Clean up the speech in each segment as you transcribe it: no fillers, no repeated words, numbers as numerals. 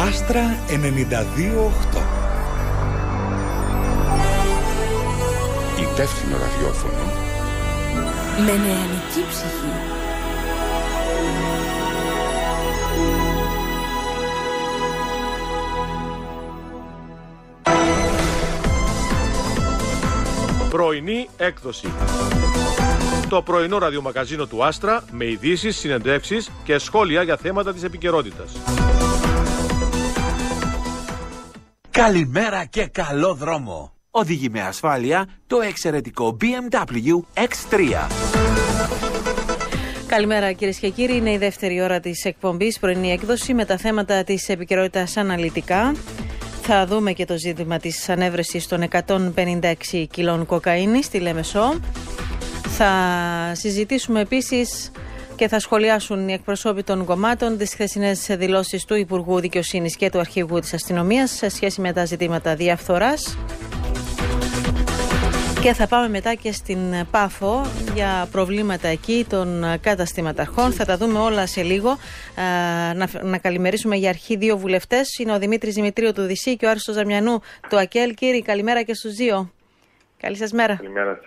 Άστρα 92,8. Υπεύθυνο ραδιόφωνο με νεανική ψυχή. Πρωινή έκδοση. Το πρωινό ραδιομαγαζίνο του Άστρα με ειδήσεις, συνεντεύξεις και σχόλια για θέματα της επικαιρότητας. Καλημέρα και καλό δρόμο. Οδηγεί με ασφάλεια το εξαιρετικό BMW X3. Καλημέρα κυρίες και κύριοι, είναι η δεύτερη ώρα της εκπομπής, πρωινή έκδοση με τα θέματα της επικαιρότητας αναλυτικά. Θα δούμε και το ζήτημα της ανέβρεσης των 156 κιλών κοκαίνης στη Λέμεσό. Θα συζητήσουμε επίσης και θα σχολιάσουν οι εκπροσώποι των κομμάτων τις χθεσινές δηλώσεις του Υπουργού Δικαιοσύνης και του Αρχηγού της Αστυνομίας σε σχέση με τα ζητήματα διαφθοράς. Και θα πάμε μετά και στην Πάφο για προβλήματα εκεί των καταστηματαρχών. Θα τα δούμε όλα σε λίγο. Να καλημερίσουμε για αρχή δύο βουλευτές. Είναι ο Δημήτρης Δημητρίου του ΔΥΣΥ και ο Άριστος Δαμιανού του ΑΚΕΛ. Κύριοι, καλημέρα και στους δύο. Καλή σας μέρα. Καλημέρα.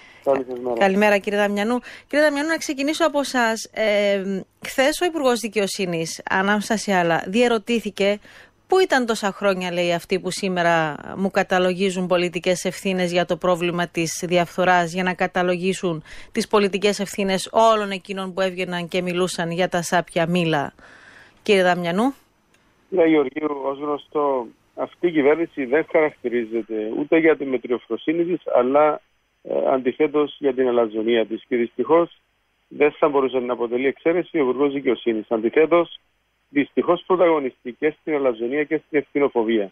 Καλημέρα κύριε Δαμιανού. Κύριε Δαμιανού, να ξεκινήσω από εσάς. Χθες ο Υπουργός Δικαιοσύνης, ανάμεσα σε άλλα, διερωτήθηκε πού ήταν τόσα χρόνια, λέει, αυτοί που σήμερα μου καταλογίζουν πολιτικές ευθύνες για το πρόβλημα της διαφθοράς, για να καταλογίσουν τις πολιτικές ευθύνες όλων εκείνων που έβγαιναν και μιλούσαν για τα σάπια μήλα. Κύριε Δαμιανού. Κύριε Γεωργίου, ως γνωστό, αυτή η κυβέρνηση δεν χαρακτηρίζεται ούτε για τη μετριοφροσύνη της, αλλά αντιθέτως για την αλαζονία της. Και δυστυχώς δεν θα μπορούσε να αποτελεί εξαίρεση ο Υπουργός Δικαιοσύνης. Αντιθέτως, δυστυχώς πρωταγωνιστικές στην αλαζονία και στην ευθυνοφοβία.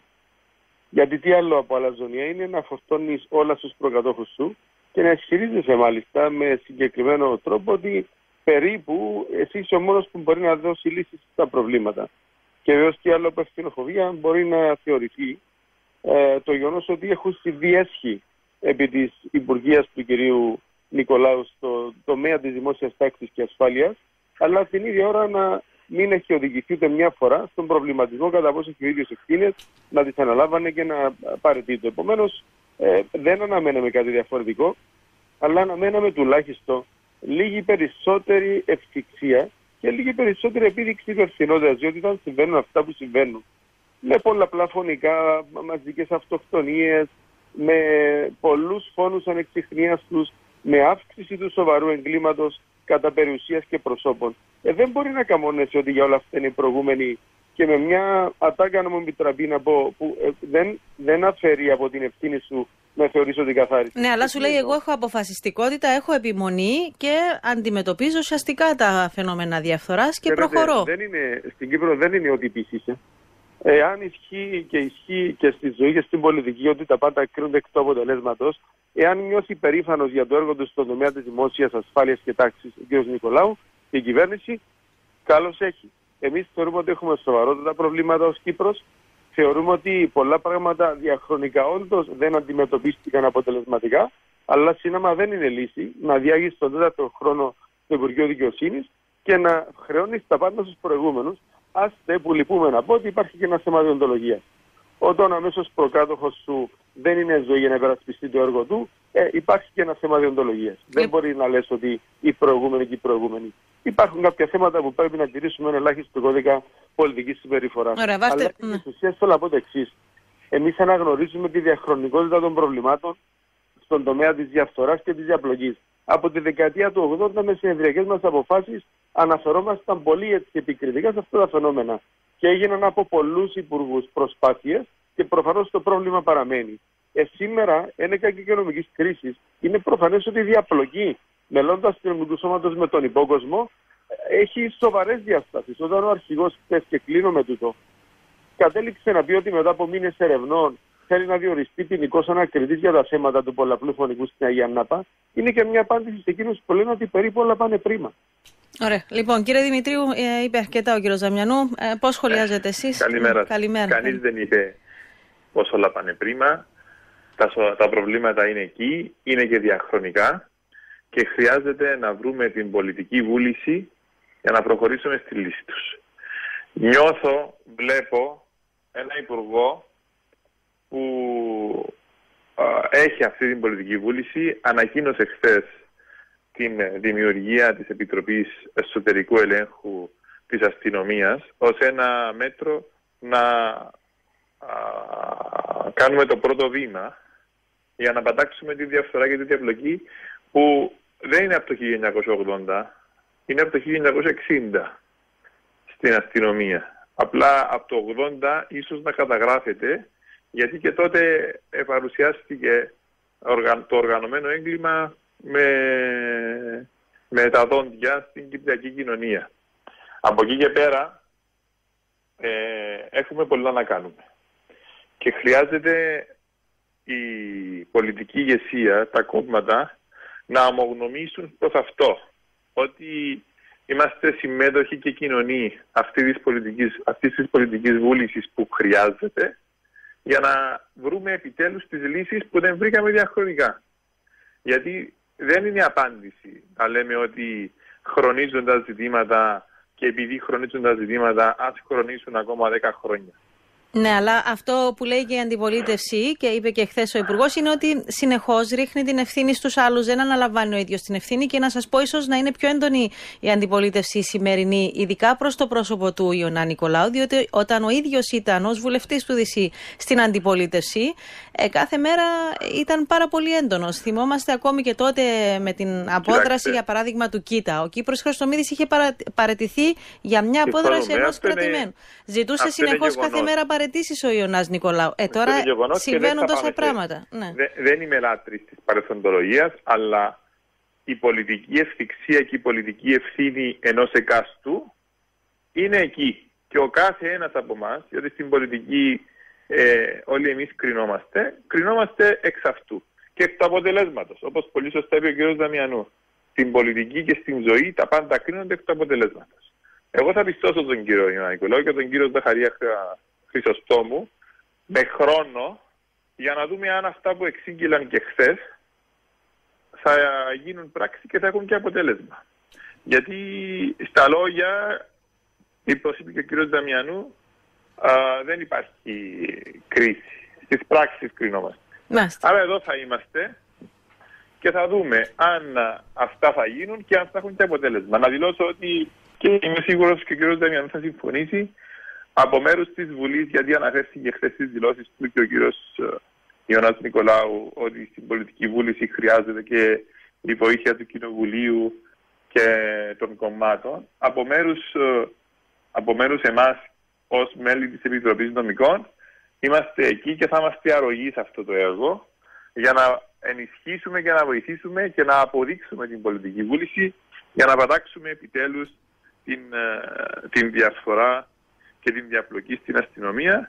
Γιατί τι άλλο από αλαζονία είναι να φορτώνεις όλα στους προκατόχους σου και να ισχυρίζεσαι μάλιστα με συγκεκριμένο τρόπο ότι περίπου εσύ είσαι ο μόνος που μπορεί να δώσει λύσεις στα προβλήματα. Και βεβαίως τι άλλο από ευθυνοφοβία μπορεί να θεωρηθεί το γεγονός ότι έχουν διέσχει επί της Υπουργείας του κυρίου Νικολάου στο τομέα της δημόσιας τάξης και ασφάλειας, αλλά την ίδια ώρα να μην έχει οδηγηθεί ούτε μια φορά στον προβληματισμό κατά πόσο έχει ο ίδιος ευθύνες να τις αναλάβανε και να παραιτείται. Επομένως, δεν αναμέναμε κάτι διαφορετικό, αλλά αναμέναμε τουλάχιστον λίγη περισσότερη ευθυξία και λίγη περισσότερη επίδειξη υπευθυνότητας, διότι όταν συμβαίνουν αυτά που συμβαίνουν, με πολλαπλά φωνικά, μαζικές αυτοκτονίες, με πολλούς φόνους ανεξιχνίας τους, με αύξηση του σοβαρού εγκλήματος κατά περιουσίας και προσώπων. Δεν μπορεί να καμώνεσαι ότι για όλα αυτά είναι οι προηγούμενοι και με μια ατάκα να μου επιτραπεί να πω που δεν αφαιρεί από την ευθύνη σου να θεωρήσω ότι καθάρισε. Ναι, αλλά σου λέει εγώ έχω αποφασιστικότητα, έχω επιμονή και αντιμετωπίζω ουσιαστικά τα φαινόμενα διαφθοράς και προχωρώ. Στην Κύπρο δεν είναι ότι πείσησε. Εάν ισχύει και στη ζωή και στην πολιτική ότι τα πάντα κρίνονται εκ του αποτελέσματος, εάν νιώθει περήφανος για το έργο του στον τομέα της δημόσιας ασφάλειας και τάξης ο κ. Νικολάου και η κυβέρνηση, καλώς έχει. Εμείς θεωρούμε ότι έχουμε σοβαρότατα προβλήματα ως Κύπρος. Θεωρούμε ότι πολλά πράγματα διαχρονικά όντως δεν αντιμετωπίστηκαν αποτελεσματικά, αλλά σύναμα δεν είναι λύση να διάγει στον τέταρτο χρόνο το Υπουργείο Δικαιοσύνης και να χρεώνει τα πάντα στους προηγούμενους. Άστε που λυπούμε να πω ότι υπάρχει και ένα θέμα διοντολογίας. Όταν αμέσως προκάτοχος σου δεν είναι ζωή για να υπερασπιστεί το έργο του, υπάρχει και ένα θέμα διοντολογίας. Δεν μπορεί να λες ότι οι προηγούμενοι και οι προηγούμενοι. Υπάρχουν κάποια θέματα που πρέπει να τηρήσουμε ένα ελάχιστο κώδικα πολιτικής συμπεριφοράς. Αλλά στην ουσία θέλω να πω το εξής. Εμείς αναγνωρίζουμε τη διαχρονικότητα των προβλημάτων στον τομέα της διαφθοράς και της διαπλοκής. Από τη δεκαετία του 80 με συνεδριακές μας αποφάσεις αναφερόμασταν πολύ επικριτικά σε αυτά τα φαινόμενα. Και έγιναν από πολλούς υπουργούς προσπάθειες και προφανώς το πρόβλημα παραμένει. Σήμερα, ένεκα και οικονομικής κρίσης, είναι προφανές ότι η διαπλοκή μελών του αστυνομικού σώματος με τον υπόκοσμο έχει σοβαρές διαστάσεις. Όταν ο αρχηγός, χθες και κλείνω με τούτο, κατέληξε να πει ότι μετά από μήνες ερευνών θέλει να διοριστεί ποινικός ανακριτής για τα θέματα του πολλαπλού φωνικού στην Αγία Νάπα, είναι και μια απάντηση σε εκείνους που λένε ότι περίπου όλα πάνε πρίμα. Ωραία. Λοιπόν, κύριε Δημητρίου, είπε αρκετά ο κύριος Δαμιανού. Πώς σχολιάζετε εσείς? Καλημέρα. Κανείς δεν είπε πως όλα πάνε πρίμα. Τα προβλήματα είναι εκεί, είναι και διαχρονικά και χρειάζεται να βρούμε την πολιτική βούληση για να προχωρήσουμε στη λύση τους. Νιώθω, βλέπω ένα υπουργό που έχει αυτή την πολιτική βούληση. Ανακοίνωσε χθες την δημιουργία της Επιτροπής Εσωτερικού Ελέγχου της Αστυνομίας ως ένα μέτρο να κάνουμε το πρώτο βήμα για να πατάξουμε τη διαφθορά και τη διαπλοκή που δεν είναι από το 1980, είναι από το 1960 στην αστυνομία. Απλά από το 80 ίσως να καταγράφεται, γιατί και τότε παρουσιάστηκε το οργανωμένο έγκλημα με τα δόντια στην κυπριακή κοινωνία. Από εκεί και πέρα έχουμε πολλά να κάνουμε. Και χρειάζεται η πολιτική ηγεσία, τα κόμματα, να ομογνωμίσουν προς αυτό. Ότι είμαστε συμμέτοχοι και κοινωνοί αυτής της πολιτικής βούλησης που χρειάζεται, για να βρούμε επιτέλους τις λύσεις που δεν βρήκαμε διαχρονικά. Γιατί δεν είναι απάντηση να λέμε ότι χρονίζουν τα ζητήματα και επειδή χρονίζουν τα ζητήματα ας χρονίσουν ακόμα 10 χρόνια. Ναι, αλλά αυτό που λέει και η αντιπολίτευση και είπε και χθες ο Υπουργός είναι ότι συνεχώς ρίχνει την ευθύνη στους άλλους, δεν αναλαμβάνει ο ίδιος την ευθύνη. Και να σας πω, ίσως να είναι πιο έντονη η αντιπολίτευση σημερινή, ειδικά προς το πρόσωπο του Ιωνά Νικολάου, διότι όταν ο ίδιος ήταν ως βουλευτής του ΔΣ στην αντιπολίτευση, κάθε μέρα ήταν πάρα πολύ έντονος. Θυμόμαστε ακόμη και τότε με την απόδραση, για παράδειγμα, του Κίτα. Ο Κύπρος Χριστομίδης είχε παραιτηθεί για μια απόδραση ενός κρατημένου. Ζητούσε συνεχώς κάθε μέρα ο Ιωνάς Νικολάου. Τώρα συμβαίνουν τόσα πράγματα. Ναι. Δεν είμαι λάτρης της παρελθοντολογίας, αλλά η πολιτική ευθυξία και η πολιτική ευθύνη ενός εκάστου είναι εκεί. Και ο κάθε ένας από εμάς, γιατί στην πολιτική όλοι εμείς κρινόμαστε εξ αυτού και εκ του αποτελέσματος. Όπως πολύ σωστά είπε ο κ. Δαμιανού, στην πολιτική και στην ζωή τα πάντα κρίνονται εκ του αποτελέσματος. Εγώ θα πιστώσω τον κύριο Ιωνά Νικολάου και τον κύριο Ζαχαρία Χρυσοστόμου με χρόνο για να δούμε αν αυτά που εξήγηλαν και χθες θα γίνουν πράξη και θα έχουν και αποτέλεσμα. Γιατί στα λόγια, όπως είπε και ο κύριος Δαμιανού, δεν υπάρχει κρίση. Στις πράξεις κρινόμαστε. Άρα εδώ θα είμαστε και θα δούμε αν αυτά θα γίνουν και αν θα έχουν και αποτέλεσμα. Να δηλώσω ότι, και είμαι σίγουρος και ο κύριος Δαμιανού θα συμφωνήσει, από μέρους της Βουλής, γιατί αναφέρθηκε χθες στις δηλώσεις του και ο κύριος Ιωνάς Νικολάου ότι στην πολιτική βούληση χρειάζεται και η βοήθεια του Κοινοβουλίου και των κομμάτων. Από μέρους εμάς ως μέλη της Επιτροπής Νομικών είμαστε εκεί και θα είμαστε αρρωγοί σε αυτό το έργο για να ενισχύσουμε και να βοηθήσουμε και να αποδείξουμε την πολιτική βούληση για να πατάξουμε επιτέλους την διαφθορά και την διαπλοκή στην αστυνομία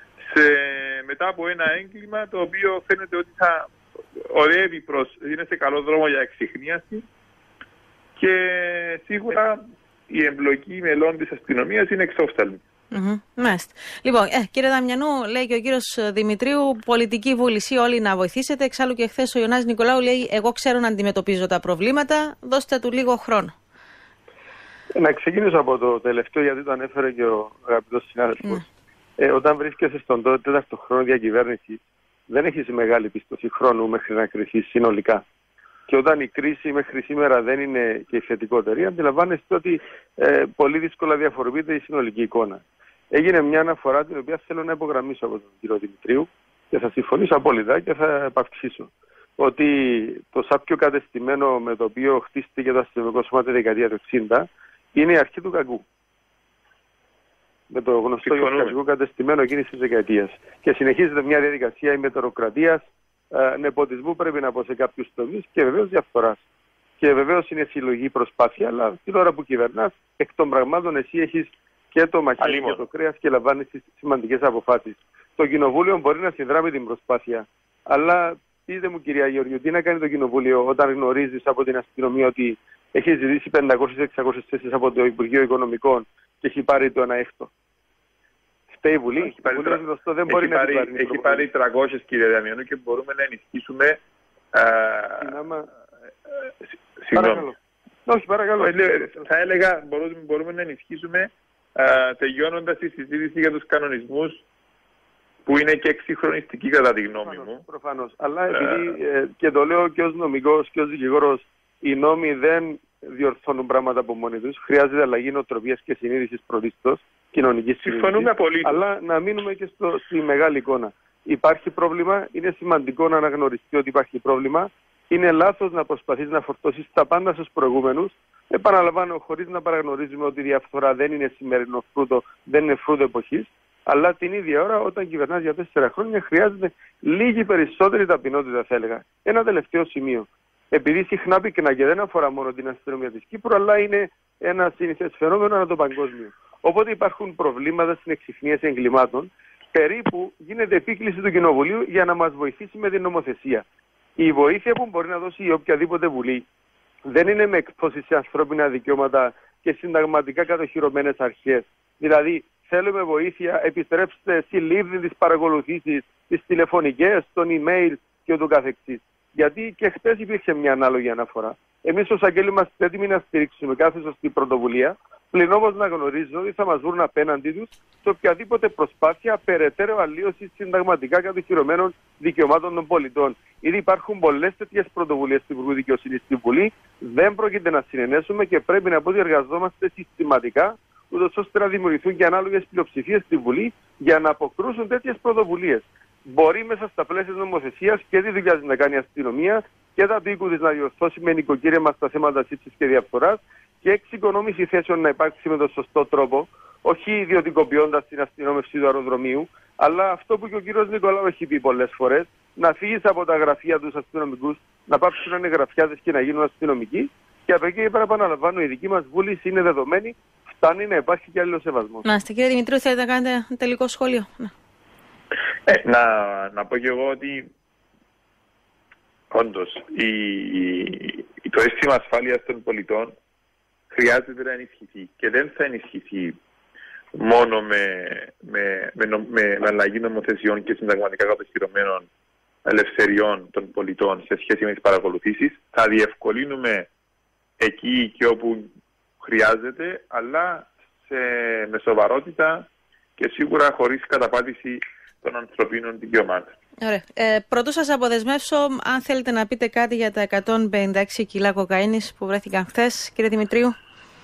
μετά από ένα έγκλημα το οποίο φαίνεται ότι θα ορεύει είναι σε καλό δρόμο για εξιχνίαση και σίγουρα η εμπλοκή μελών της αστυνομίας είναι εξόφθαλμη. Μάλιστα. Λοιπόν, κύριε Δαμιανού, λέει και ο κύριος Δημητρίου, πολιτική βούληση, όλοι να βοηθήσετε. Εξάλλου και χθες ο Ιωνάς Νικολάου λέει: εγώ ξέρω να αντιμετωπίζω τα προβλήματα, δώστε του λίγο χρόνο. Να ξεκινήσω από το τελευταίο, γιατί το ανέφερε και ο αγαπητός συνάδελφος. Όταν βρίσκεσαι στον τέταρτο χρόνο διακυβέρνηση, δεν έχεις μεγάλη πίστοση χρόνου μέχρι να κρυθείς συνολικά. Και όταν η κρίση μέχρι σήμερα δεν είναι και η θετικότερη, αντιλαμβάνεστε ότι πολύ δύσκολα διαφοροποιείται η συνολική εικόνα. Έγινε μια αναφορά την οποία θέλω να υπογραμμίσω από τον κύριο Δημητρίου και θα συμφωνήσω απόλυτα και θα επαυξήσω. Ότι το σάπιο κατεστημένο με το οποίο χτίστηκε το αστυνομικό σώμα τη δεκαετία του 60 είναι η αρχή του κακού. Με το γνωστό γεωγραφικό κατεστημένο εκείνης της δεκαετίας. Και συνεχίζεται μια διαδικασία ημετωροκρατίας, νεποτισμού πρέπει να πω σε κάποιους τομείς και βεβαίως διαφθοράς. Και βεβαίως είναι συλλογή προσπάθεια, αλλά την ώρα που κυβερνάς, εκ των πραγμάτων εσύ έχεις και το μαχαίρι και το κρέας και λαμβάνεις τις σημαντικές αποφάσεις. Το Κοινοβούλιο μπορεί να συνδράμει την προσπάθεια, αλλά πείτε μου, κυρία Γεωργιού, τι να κάνει το Κοινοβούλιο όταν γνωρίζεις από την αστυνομία ότι έχει ζητήσει 500-600 θέσεις από το Υπουργείο Οικονομικών και έχει πάρει το 1/6. Φταίει η Βουλή. Έχει πάρει 300, κύριε Δαμιανού, και μπορούμε να ενισχύσουμε. Συγγνώμη. Όχι, παρακαλώ. Θα έλεγα μπορούμε να ενισχύσουμε τελειώνοντας τη συζήτηση για τους κανονισμούς που είναι και εξυγχρονιστική κατά τη γνώμη μου. Προφανώς. Αλλά επειδή, και το λέω και ως νομικός και ως δικηγόρος, οι νόμοι δεν διορθώνουν πράγματα από μόνοι τους. Χρειάζεται αλλαγή νοοτροπίας και συνείδησης πρωτίστως, κοινωνικής συνείδησης. Συμφωνούμε απολύτως. Αλλά να μείνουμε και στη μεγάλη εικόνα. Υπάρχει πρόβλημα, είναι σημαντικό να αναγνωριστεί ότι υπάρχει πρόβλημα. Είναι λάθος να προσπαθείς να φορτώσεις τα πάντα στους προηγούμενους. Επαναλαμβάνω, χωρίς να παραγνωρίζουμε ότι η διαφθορά δεν είναι σημερινό φρούτο, δεν είναι φρούτο εποχής. Αλλά την ίδια ώρα, όταν κυβερνάς για 4 χρόνια, χρειάζεται λίγη περισσότερη ταπεινότητα, θα έλεγα. Ένα τελευταίο σημείο. Επειδή συχνά πυκνά και δεν αφορά μόνο την αστυνομία της Κύπρου, αλλά είναι ένα συνηθές φαινόμενο ανά το παγκόσμιο. Όποτε υπάρχουν προβλήματα στην εξυχνίαση εγκλημάτων, περίπου γίνεται επίκληση του Κοινοβουλίου για να μας βοηθήσει με την νομοθεσία. Η βοήθεια που μπορεί να δώσει η οποιαδήποτε βουλή δεν είναι με εκπτώσεις σε ανθρώπινα δικαιώματα και συνταγματικά κατοχυρωμένες αρχές. Δηλαδή, θέλουμε βοήθεια, επιστρέψτε στη λήψη της παρακολουθήσεις, τις τηλεφωνικές, των email και ούτω καθεξής. Γιατί και χτες υπήρχε μια ανάλογη αναφορά. Εμείς ως Αγγέλη είμαστε έτοιμοι να στηρίξουμε κάθε σωστή πρωτοβουλία, πλην όμως να γνωρίζουν ότι θα μας βρουν απέναντί τους σε οποιαδήποτε προσπάθεια περαιτέρω αλλίωσης συνταγματικά κατοχυρωμένων δικαιωμάτων των πολιτών. Ήδη υπάρχουν πολλές τέτοιες πρωτοβουλίες του Υπουργού Δικαιοσύνης στην Βουλή, δεν πρόκειται να συνενέσουμε και πρέπει να πω ότι εργαζόμαστε συστηματικά, ούτως ώστε να δημιουργηθούν και ανάλογες πλειοψηφίες στη Βουλή για να αποκρούσουν τέτοιες πρωτοβουλίες. Μπορεί μέσα στα πλαίσια της νομοθεσίας και τη δουλειά να κάνει η αστυνομία και τα οίκου της να διορθώσει με νοικοκύρεμα στα θέματα σύψης και διαφθοράς και εξοικονόμηση θέσεων να υπάρξει με τον σωστό τρόπο, όχι ιδιωτικοποιώντας την αστυνόμευση του αεροδρομίου, αλλά αυτό που και ο κύριος Νικολάου έχει πει πολλές φορές, να φύγεις από τα γραφεία τους αστυνομικούς, να πάψουν να είναι γραφιάδες και να γίνουν αστυνομικοί. Και από εκεί πέρα, επαναλαμβάνω, η δική μας βούληση είναι δεδομένη, φτάνει να υπάρχει και αλληλοσεβασμός. Να είστε, κύριε Δημητρίου, θέλετε να κάνετε ένα τελικό σχόλιο? Να πω και εγώ ότι όντως το αίσθημα ασφάλειας των πολιτών χρειάζεται να ενισχυθεί και δεν θα ενισχυθεί μόνο με αλλαγή νομοθεσιών και συνταγματικά κατοχυρωμένων ελευθεριών των πολιτών σε σχέση με τις παρακολουθήσεις. Θα διευκολύνουμε εκεί και όπου χρειάζεται, αλλά με σοβαρότητα και σίγουρα χωρίς καταπάτηση των ανθρωπίνων δικαιωμάτων. Ωραία. Πρωτού σας αποδεσμεύσω, αν θέλετε να πείτε κάτι για τα 156 κιλά κοκαίνης που βρέθηκαν χθες, κύριε Δημητρίου.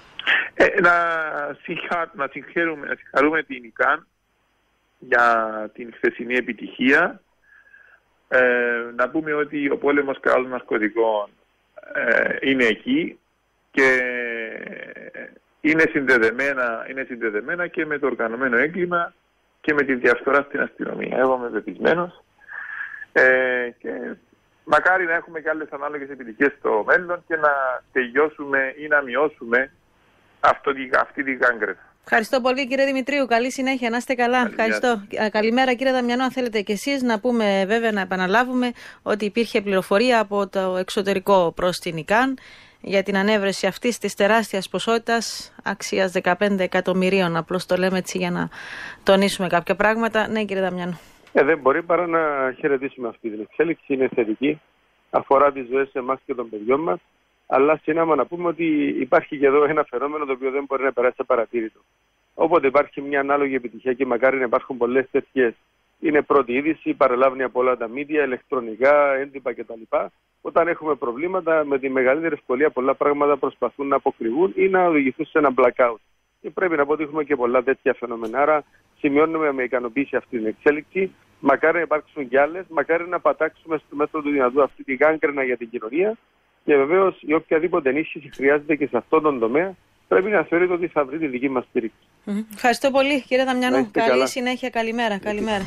Να συγχαρούμε την ΙΚΑΝ για την χθεσινή επιτυχία. Να πούμε ότι ο πόλεμος κατά των ναρκωτικών είναι εκεί και είναι συνδεδεμένα και με το οργανωμένο έγκλημα και με τη διαφθορά στην αστυνομία. Εγώ είμαι πεπισμένος και μακάρι να έχουμε και άλλες ανάλογες επιτυχίες στο μέλλον και να τελειώσουμε ή να μειώσουμε αυτή την κάγκρες. Ευχαριστώ πολύ, κύριε Δημητρίου. Καλή συνέχεια. Να είστε καλά. Ευχαριστώ. Καλημέρα, κύριε Δαμιανό. Αν θέλετε κι εσείς να πούμε, βέβαια, να επαναλάβουμε ότι υπήρχε πληροφορία από το εξωτερικό προς την ΙΚΑΝ για την ανέβρεση αυτής της τεράστιας ποσότητας αξίας 15 εκατομμυρίων. Απλώς το λέμε έτσι για να τονίσουμε κάποια πράγματα. Ναι, κύριε Δαμιανό. Δεν μπορεί παρά να χαιρετήσουμε αυτή την εξέλιξη. Είναι θετική. Αφορά τις ζωές εμάς και των παιδιών μας. Αλλά συνάμα να πούμε ότι υπάρχει και εδώ ένα φαινόμενο το οποίο δεν μπορεί να περάσει απαρατήρητο. Όποτε υπάρχει μια ανάλογη επιτυχία και μακάρι να υπάρχουν πολλές τέτοιες, είναι πρώτη είδηση, παρελάβει από όλα τα μίδια, ηλεκτρονικά, έντυπα κτλ. Όταν έχουμε προβλήματα, με τη μεγαλύτερη ευκολία πολλά πράγματα προσπαθούν να αποκρυβούν ή να οδηγηθούν σε ένα blackout. Και πρέπει να πω ότι έχουμε και πολλά τέτοια φαινόμενα. Άρα, σημειώνουμε με ικανοποίηση αυτή την εξέλιξη. Μακάρι να υπάρξουν κι άλλες, μακάρι να πατάξουμε στο μέτρο του δυνατού αυτή τη γκάγκρενα για την κοινωνία. Και βεβαίως η οποιαδήποτε ενίσχυση χρειάζεται και σε αυτόν τον τομέα πρέπει να θεωρείται ότι θα βρει τη δική μας στήριξη. Ευχαριστώ πολύ, κύριε Δαμιανού. Καλή συνέχεια. Καλημέρα. Καλημέρα.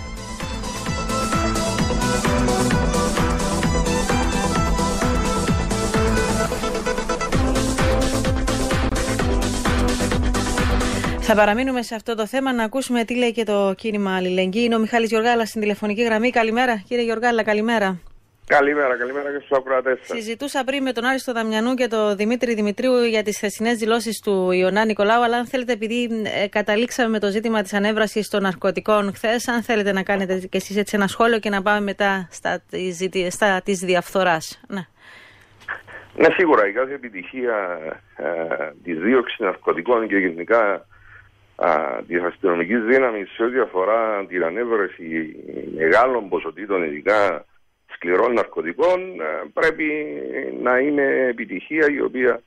Θα παραμείνουμε σε αυτό το θέμα, να ακούσουμε τι λέει και το κίνημα Αλληλεγγύη. Είναι ο Μιχάλης Γιοργάλας στην τηλεφωνική γραμμή. Καλημέρα, κύριε Γιοργάλα, καλημέρα. Καλημέρα και στους ακροατές σας. Συζητούσα πριν με τον Άριστο Δαμιανού και τον Δημήτρη Δημητρίου για τις χθεσινές δηλώσεις του Ιωνά Νικολάου, αλλά αν θέλετε, επειδή καταλήξαμε με το ζήτημα της ανέβρασης των ναρκωτικών χθες, αν θέλετε να κάνετε και εσείς έτσι ένα σχόλιο και να πάμε μετά στα της διαφθοράς. Ναι, σίγουρα η κάθε επιτυχία της δίωξης ναρκωτικών και γενικά της αστυνομικής δύναμης σε ό,τι αφορά την ανέβρεση μεγάλων ποσοτήτων, ειδικά σκληρών ναρκωτικών, πρέπει να είναι επιτυχία η οποία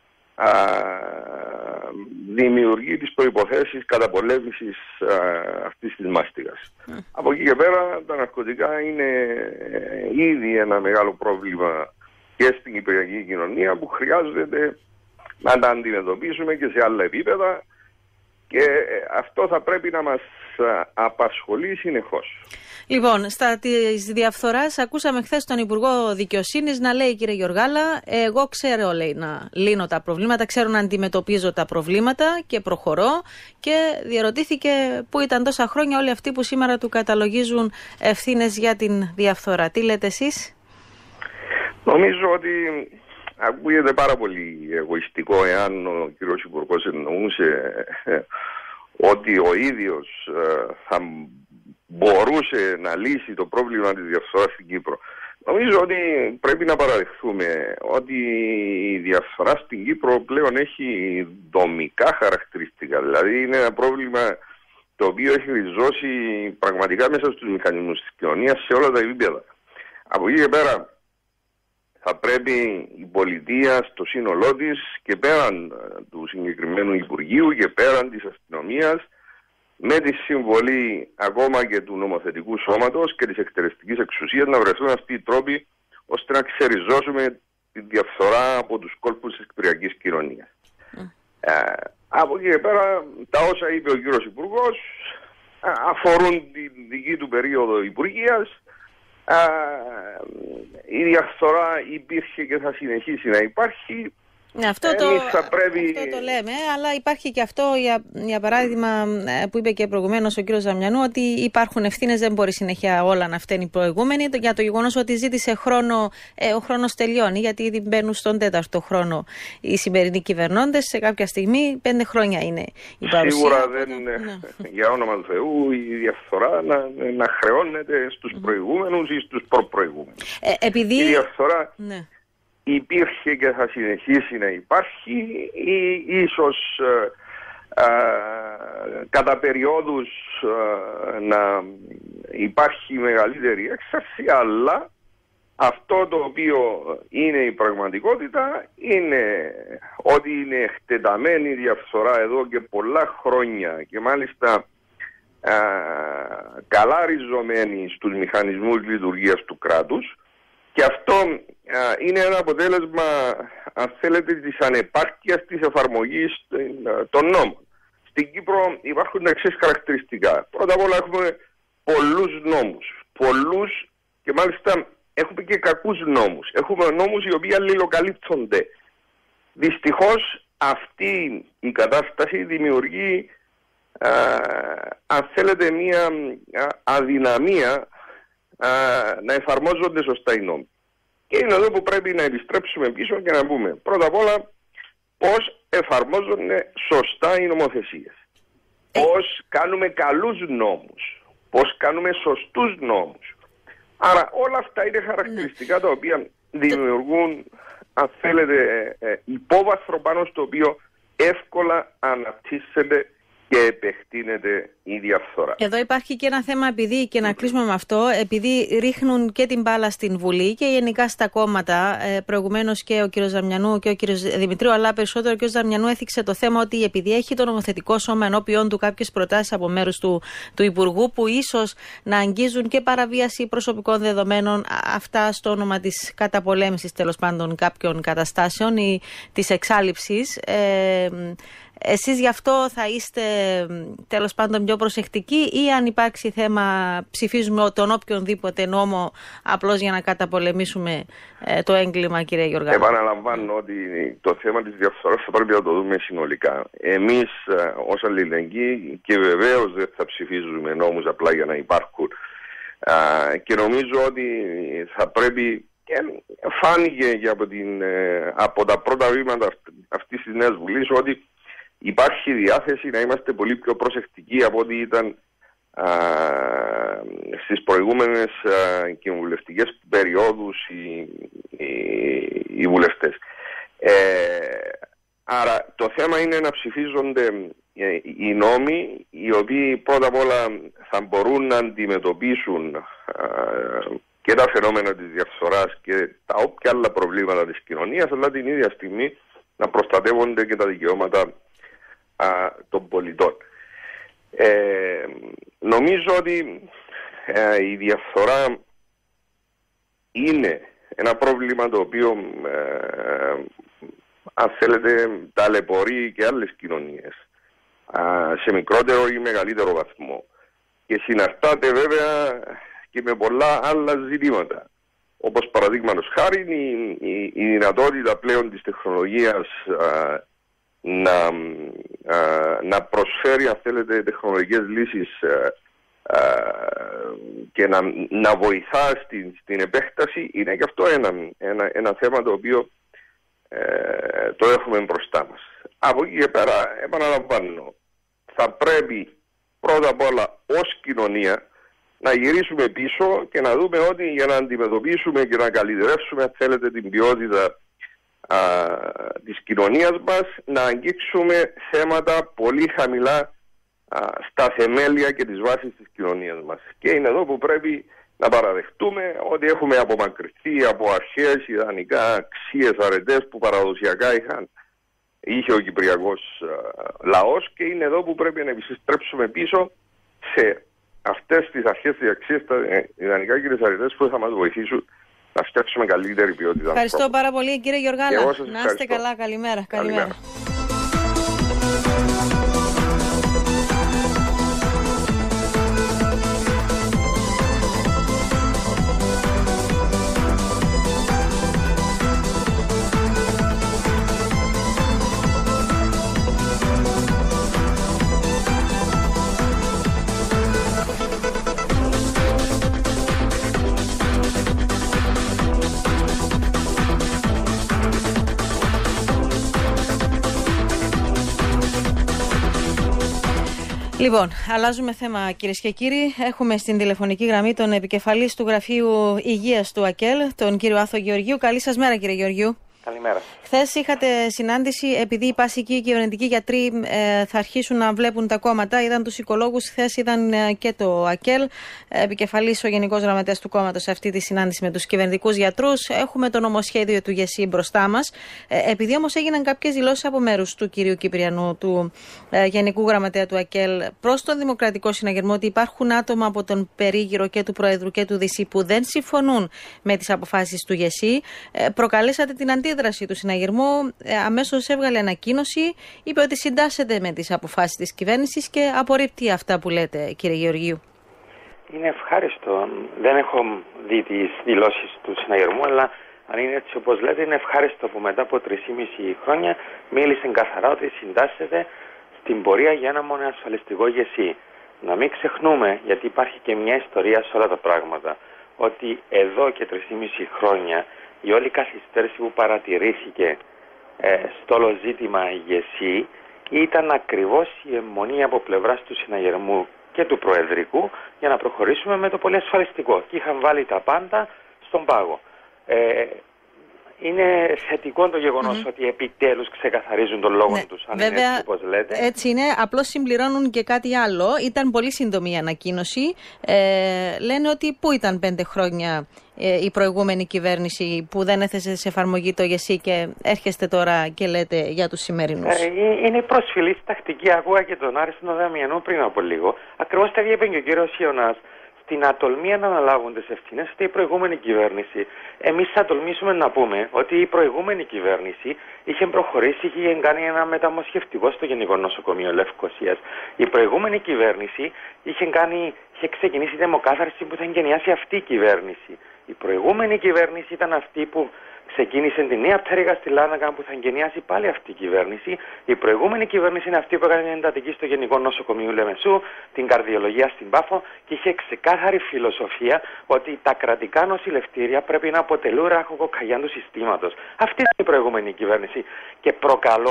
δημιουργεί τις προϋποθέσεις καταπολέμησης αυτής της μάστιγας. Από εκεί και πέρα τα ναρκωτικά είναι ήδη ένα μεγάλο πρόβλημα και στην κυπριακή κοινωνία που χρειάζεται να τα αντιμετωπίσουμε και σε άλλα επίπεδα και αυτό θα πρέπει να μας απασχολεί συνεχώς. Λοιπόν, στα της διαφθοράς ακούσαμε χθες τον Υπουργό Δικαιοσύνης να λέει, κύριε Γιωργάλα, εγώ ξέρω, λέει, να λύνω τα προβλήματα, ξέρω να αντιμετωπίζω τα προβλήματα και προχωρώ, και διαρωτήθηκε πού ήταν τόσα χρόνια όλοι αυτοί που σήμερα του καταλογίζουν ευθύνες για την διαφθορά. Τι λέτε εσείς? Νομίζω ότι ακούγεται πάρα πολύ εγωιστικό εάν ο κύριος Υπουργός εννοούσε ότι ο ίδιος θα μπορούσε να λύσει το πρόβλημα της διαφθοράς στην Κύπρο. Νομίζω ότι πρέπει να παραδεχθούμε ότι η διαφθορά στην Κύπρο πλέον έχει δομικά χαρακτηριστικά. Δηλαδή είναι ένα πρόβλημα το οποίο έχει ριζώσει πραγματικά μέσα στους μηχανισμούς της κοινωνίας σε όλα τα επίπεδα. Από εκεί και πέρα θα πρέπει η πολιτεία στο σύνολό της και πέραν του συγκεκριμένου Υπουργείου και πέραν της αστυνομίας, με τη συμβολή ακόμα και του νομοθετικού σώματος και της εκτελεστικής εξουσίας, να βρεθούν αυτοί οι τρόποι ώστε να ξεριζώσουμε τη διαφθορά από τους κόλπους της κυπριακής κοινωνίας. Από εκεί και πέρα τα όσα είπε ο κύριος Υπουργός αφορούν τη δική του περίοδο υπουργείας. Η διαφθορά υπήρχε και θα συνεχίσει να υπάρχει. Ναι, αυτό το λέμε, αλλά υπάρχει και αυτό, για παράδειγμα, που είπε και προηγουμένως ο κύριος Ζαμιανού, ότι υπάρχουν ευθύνες, δεν μπορεί συνέχεια όλα να φταίνει οι προηγούμενοι, για το γεγονός ότι ζήτησε χρόνο, ο χρόνος τελειώνει, γιατί ήδη μπαίνουν στον 4ο χρόνο οι σημερινοί κυβερνώντες, σε κάποια στιγμή 5 χρόνια είναι η παρουσία. Σίγουρα δεν είναι, για όνομα του Θεού, η διαφθορά να χρεώνεται στους προηγούμενους ή στους προπροηγούμενους. Επειδή... Η διαφθορά... Ναι. Υπήρχε και θα συνεχίσει να υπάρχει, ή ίσως κατά περιόδους να υπάρχει μεγαλύτερη έξαρση, αλλά αυτό το οποίο είναι η πραγματικότητα είναι ότι είναι εκτεταμένη η διαφθορά εδώ και πολλά χρόνια και μάλιστα καλά ριζωμένη στους μηχανισμούς λειτουργίας του κράτους. Και αυτό είναι ένα αποτέλεσμα, αν θέλετε, της ανεπάρκειας της εφαρμογής των νόμων. Στην Κύπρο υπάρχουν τα εξής χαρακτηριστικά. Πρώτα απ' όλα έχουμε πολλούς νόμους. Πολλούς, και μάλιστα έχουμε και κακούς νόμους. Έχουμε νόμους οι οποίοι αλληλοκαλύπτονται. Δυστυχώς αυτή η κατάσταση δημιουργεί, αν θέλετε, μια αδυναμία να εφαρμόζονται σωστά οι νόμοι. Και είναι εδώ που πρέπει να επιστρέψουμε πίσω και να πούμε πρώτα απ' όλα πώς εφαρμόζονται σωστά οι νομοθεσίες. Πώς κάνουμε καλούς νόμους. Πώς κάνουμε σωστούς νόμους. Άρα όλα αυτά είναι χαρακτηριστικά τα οποία δημιουργούν, αν θέλετε, υπόβαθρο πάνω στο οποίο εύκολα αναπτύσσεται και επεκτείνεται η διαφθορά. Εδώ υπάρχει και ένα θέμα, επειδή, και να κλείσουμε με αυτό, επειδή ρίχνουν και την μπάλα στην Βουλή και γενικά στα κόμματα, προηγουμένως και ο κ. Ζαμιανού και ο κ. Δημητρίου, αλλά περισσότερο ο κ. Ζαμιανού έθιξε το θέμα ότι επειδή έχει το νομοθετικό σώμα ενώπιον του κάποιες προτάσεις από μέρους του Υπουργού που ίσως να αγγίζουν και παραβίαση προσωπικών δεδομένων, αυτά στο όνομα της καταπολέμησης τέλος πάντων κάποιων καταστάσεων ή της εξάλειψης. Εσείς γι' αυτό θα είστε τέλος πάντων πιο προσεκτικοί, ή αν υπάρξει θέμα ψηφίζουμε τον οποιονδήποτε νόμο απλώς για να καταπολεμήσουμε το έγκλημα, κύριε Γιωργά? Επαναλαμβάνω ότι το θέμα της διαφθοράς θα πρέπει να το δούμε συνολικά. Εμείς ως αλληλεγγύοι και βεβαίως δεν θα ψηφίζουμε νόμους απλά για να υπάρχουν. Και νομίζω ότι θα πρέπει, και φάνηκε και από τα πρώτα βήματα αυτής της Νέας Βουλής, ότι υπάρχει διάθεση να είμαστε πολύ πιο προσεκτικοί από ό,τι ήταν στις προηγούμενες κοινοβουλευτικές περιόδους οι βουλευτές. Άρα το θέμα είναι να ψηφίζονται οι νόμοι οι οποίοι πρώτα απ' όλα θα μπορούν να αντιμετωπίσουν και τα φαινόμενα της διαφθοράς και τα όποια άλλα προβλήματα της κοινωνίας, αλλά την ίδια στιγμή να προστατεύονται και τα δικαιώματα των πολιτών. Νομίζω ότι η διαφθορά είναι ένα πρόβλημα το οποίο αν θέλετε ταλαιπωρεί και άλλες κοινωνίες σε μικρότερο ή μεγαλύτερο βαθμό και συναρτάται βέβαια και με πολλά άλλα ζητήματα, όπως παραδείγματος χάρη η δυνατότητα πλέον της τεχνολογίας να προσφέρει αν θέλετε τεχνολογικές λύσεις και να βοηθά στην επέκταση, είναι και αυτό ένα θέμα το οποίο το έχουμε μπροστά μας. Από εκεί και πέρα, επαναλαμβάνω, θα πρέπει πρώτα απ' όλα ως κοινωνία να γυρίσουμε πίσω και να δούμε ότι για να αντιμετωπίσουμε και να καλυτερεύσουμε αν θέλετε την ποιότητα της κοινωνίας μας, να αγγίξουμε θέματα πολύ χαμηλά στα θεμέλια και τις βάσεις της κοινωνίας μας. Και είναι εδώ που πρέπει να παραδεχτούμε ότι έχουμε απομακρυνθεί από αρχαίες ιδανικά αξίες, αρετές που παραδοσιακά είχε ο κυπριακός λαός, και είναι εδώ που πρέπει να επιστρέψουμε πίσω σε αυτές τις αρχές, τις αξίες, τα ιδανικά και τις αρετές που θα μας βοηθήσουν να φτιάξουμε καλύτερη ποιότητα. Ευχαριστώ πάρα πολύ, κύριε Γεωργάλα. Να είστε καλά. Καλημέρα. Λοιπόν, αλλάζουμε θέμα, κυρίες και κύριοι. Έχουμε στην τηλεφωνική γραμμή τον επικεφαλής του Γραφείου Υγείας του ΑΚΕΛ, τον κύριο Άθο Γεωργίου. Καλή σας μέρα, κύριε Γεωργίου. Καλημέρα. Χθες είχατε συνάντηση, επειδή οι πασικοί κυβερνητικοί γιατροί θα αρχίσουν να βλέπουν τα κόμματα. Είδαν τους οικολόγους, χθες είδαν και το ΑΚΕΛ. Επικεφαλής ο Γενικός Γραμματέας του κόμματος σε αυτή τη συνάντηση με τους κυβερνητικούς γιατρούς. Έχουμε το νομοσχέδιο του ΓΕΣΥ μπροστά μας. Επειδή όμως έγιναν κάποιες δηλώσεις από μέρους του κυρίου Κυπριανού, του Γενικού Γραμματέα του ΑΚΕΛ, προς τον Δημοκρατικό Συναγερμό, ότι υπάρχουν άτομα από τον περίγυρο και του Προέδρου και του ΔΣ που δεν συμφωνούν με τις αποφάσεις του ΓΕΣΥ, προκαλέσατε την αντίδραση του συναγερμού. Αμέσως έβγαλε ανακοίνωση, είπε ότι συντάσσεται με τις αποφάσεις της κυβέρνησης και απορρίπτει αυτά που λέτε, κύριε Γεωργίου. Είναι ευχάριστο. Δεν έχω δει τις δηλώσεις του συναγερμού, αλλά αν είναι έτσι όπως λέτε, είναι ευχάριστο που μετά από 3,5 χρόνια μίλησε καθαρά ότι συντάσσεται στην πορεία για ένα μόνο ασφαλιστικό ΓΕΣΥ. Να μην ξεχνούμε, γιατί υπάρχει και μια ιστορία σε όλα τα πράγματα, ότι εδώ και 3,5 χρόνια η όλη καθυστέρηση που παρατηρήθηκε στο όλο ζήτημα ΓΕΣΥ ήταν ακριβώς η αιμονή από πλευράς του συναγερμού και του Προεδρικού για να προχωρήσουμε με το πολυασφαλιστικό. Και είχαν βάλει τα πάντα στον πάγο. Είναι θετικό το γεγονός ότι επιτέλους ξεκαθαρίζουν τον λόγο τους, αν βέβαια, είναι έτσι όπως λέτε. Έτσι είναι, απλώς συμπληρώνουν και κάτι άλλο. Ήταν πολύ σύντομη η ανακοίνωση. Λένε ότι πού ήταν 5 χρόνια η προηγούμενη κυβέρνηση που δεν έθεσε σε εφαρμογή το ΓΕΣΥ και έρχεστε τώρα και λέτε για τους σημερινούς. Είναι προσφυλής τακτική. Ακούγα και τον Άριστο Δαμιανό πριν από λίγο. Ακριβώς τα είπε και ο κύριος Ιωνάς. Στην ατολμία να αναλάβουν τις ευθύνες η προηγούμενη κυβέρνηση. Εμείς θα τολμήσουμε να πούμε ότι η προηγούμενη κυβέρνηση είχε προχωρήσει και είχε κάνει ένα μεταμοσχευτικό στο Γενικό Νοσοκομείο Λευκωσίας. Η προηγούμενη κυβέρνηση είχε ξεκινήσει δεμοκάθαρση που θα εγκαινιάσει αυτή η κυβέρνηση. Η προηγούμενη κυβέρνηση ήταν αυτή που ξεκίνησε τη νέα πτέρυγα στη Λάνακα που θα εγκαινιάσει πάλι αυτή η κυβέρνηση. Η προηγούμενη κυβέρνηση είναι αυτή που έκανε εντατική στο Γενικό Νοσοκομείο Λεμεσού, την καρδιολογία στην Πάφο και είχε ξεκάθαρη φιλοσοφία ότι τα κρατικά νοσηλευτήρια πρέπει να αποτελούν ράχοκοκαλιά του συστήματος. Αυτή είναι η προηγούμενη κυβέρνηση. Και προκαλώ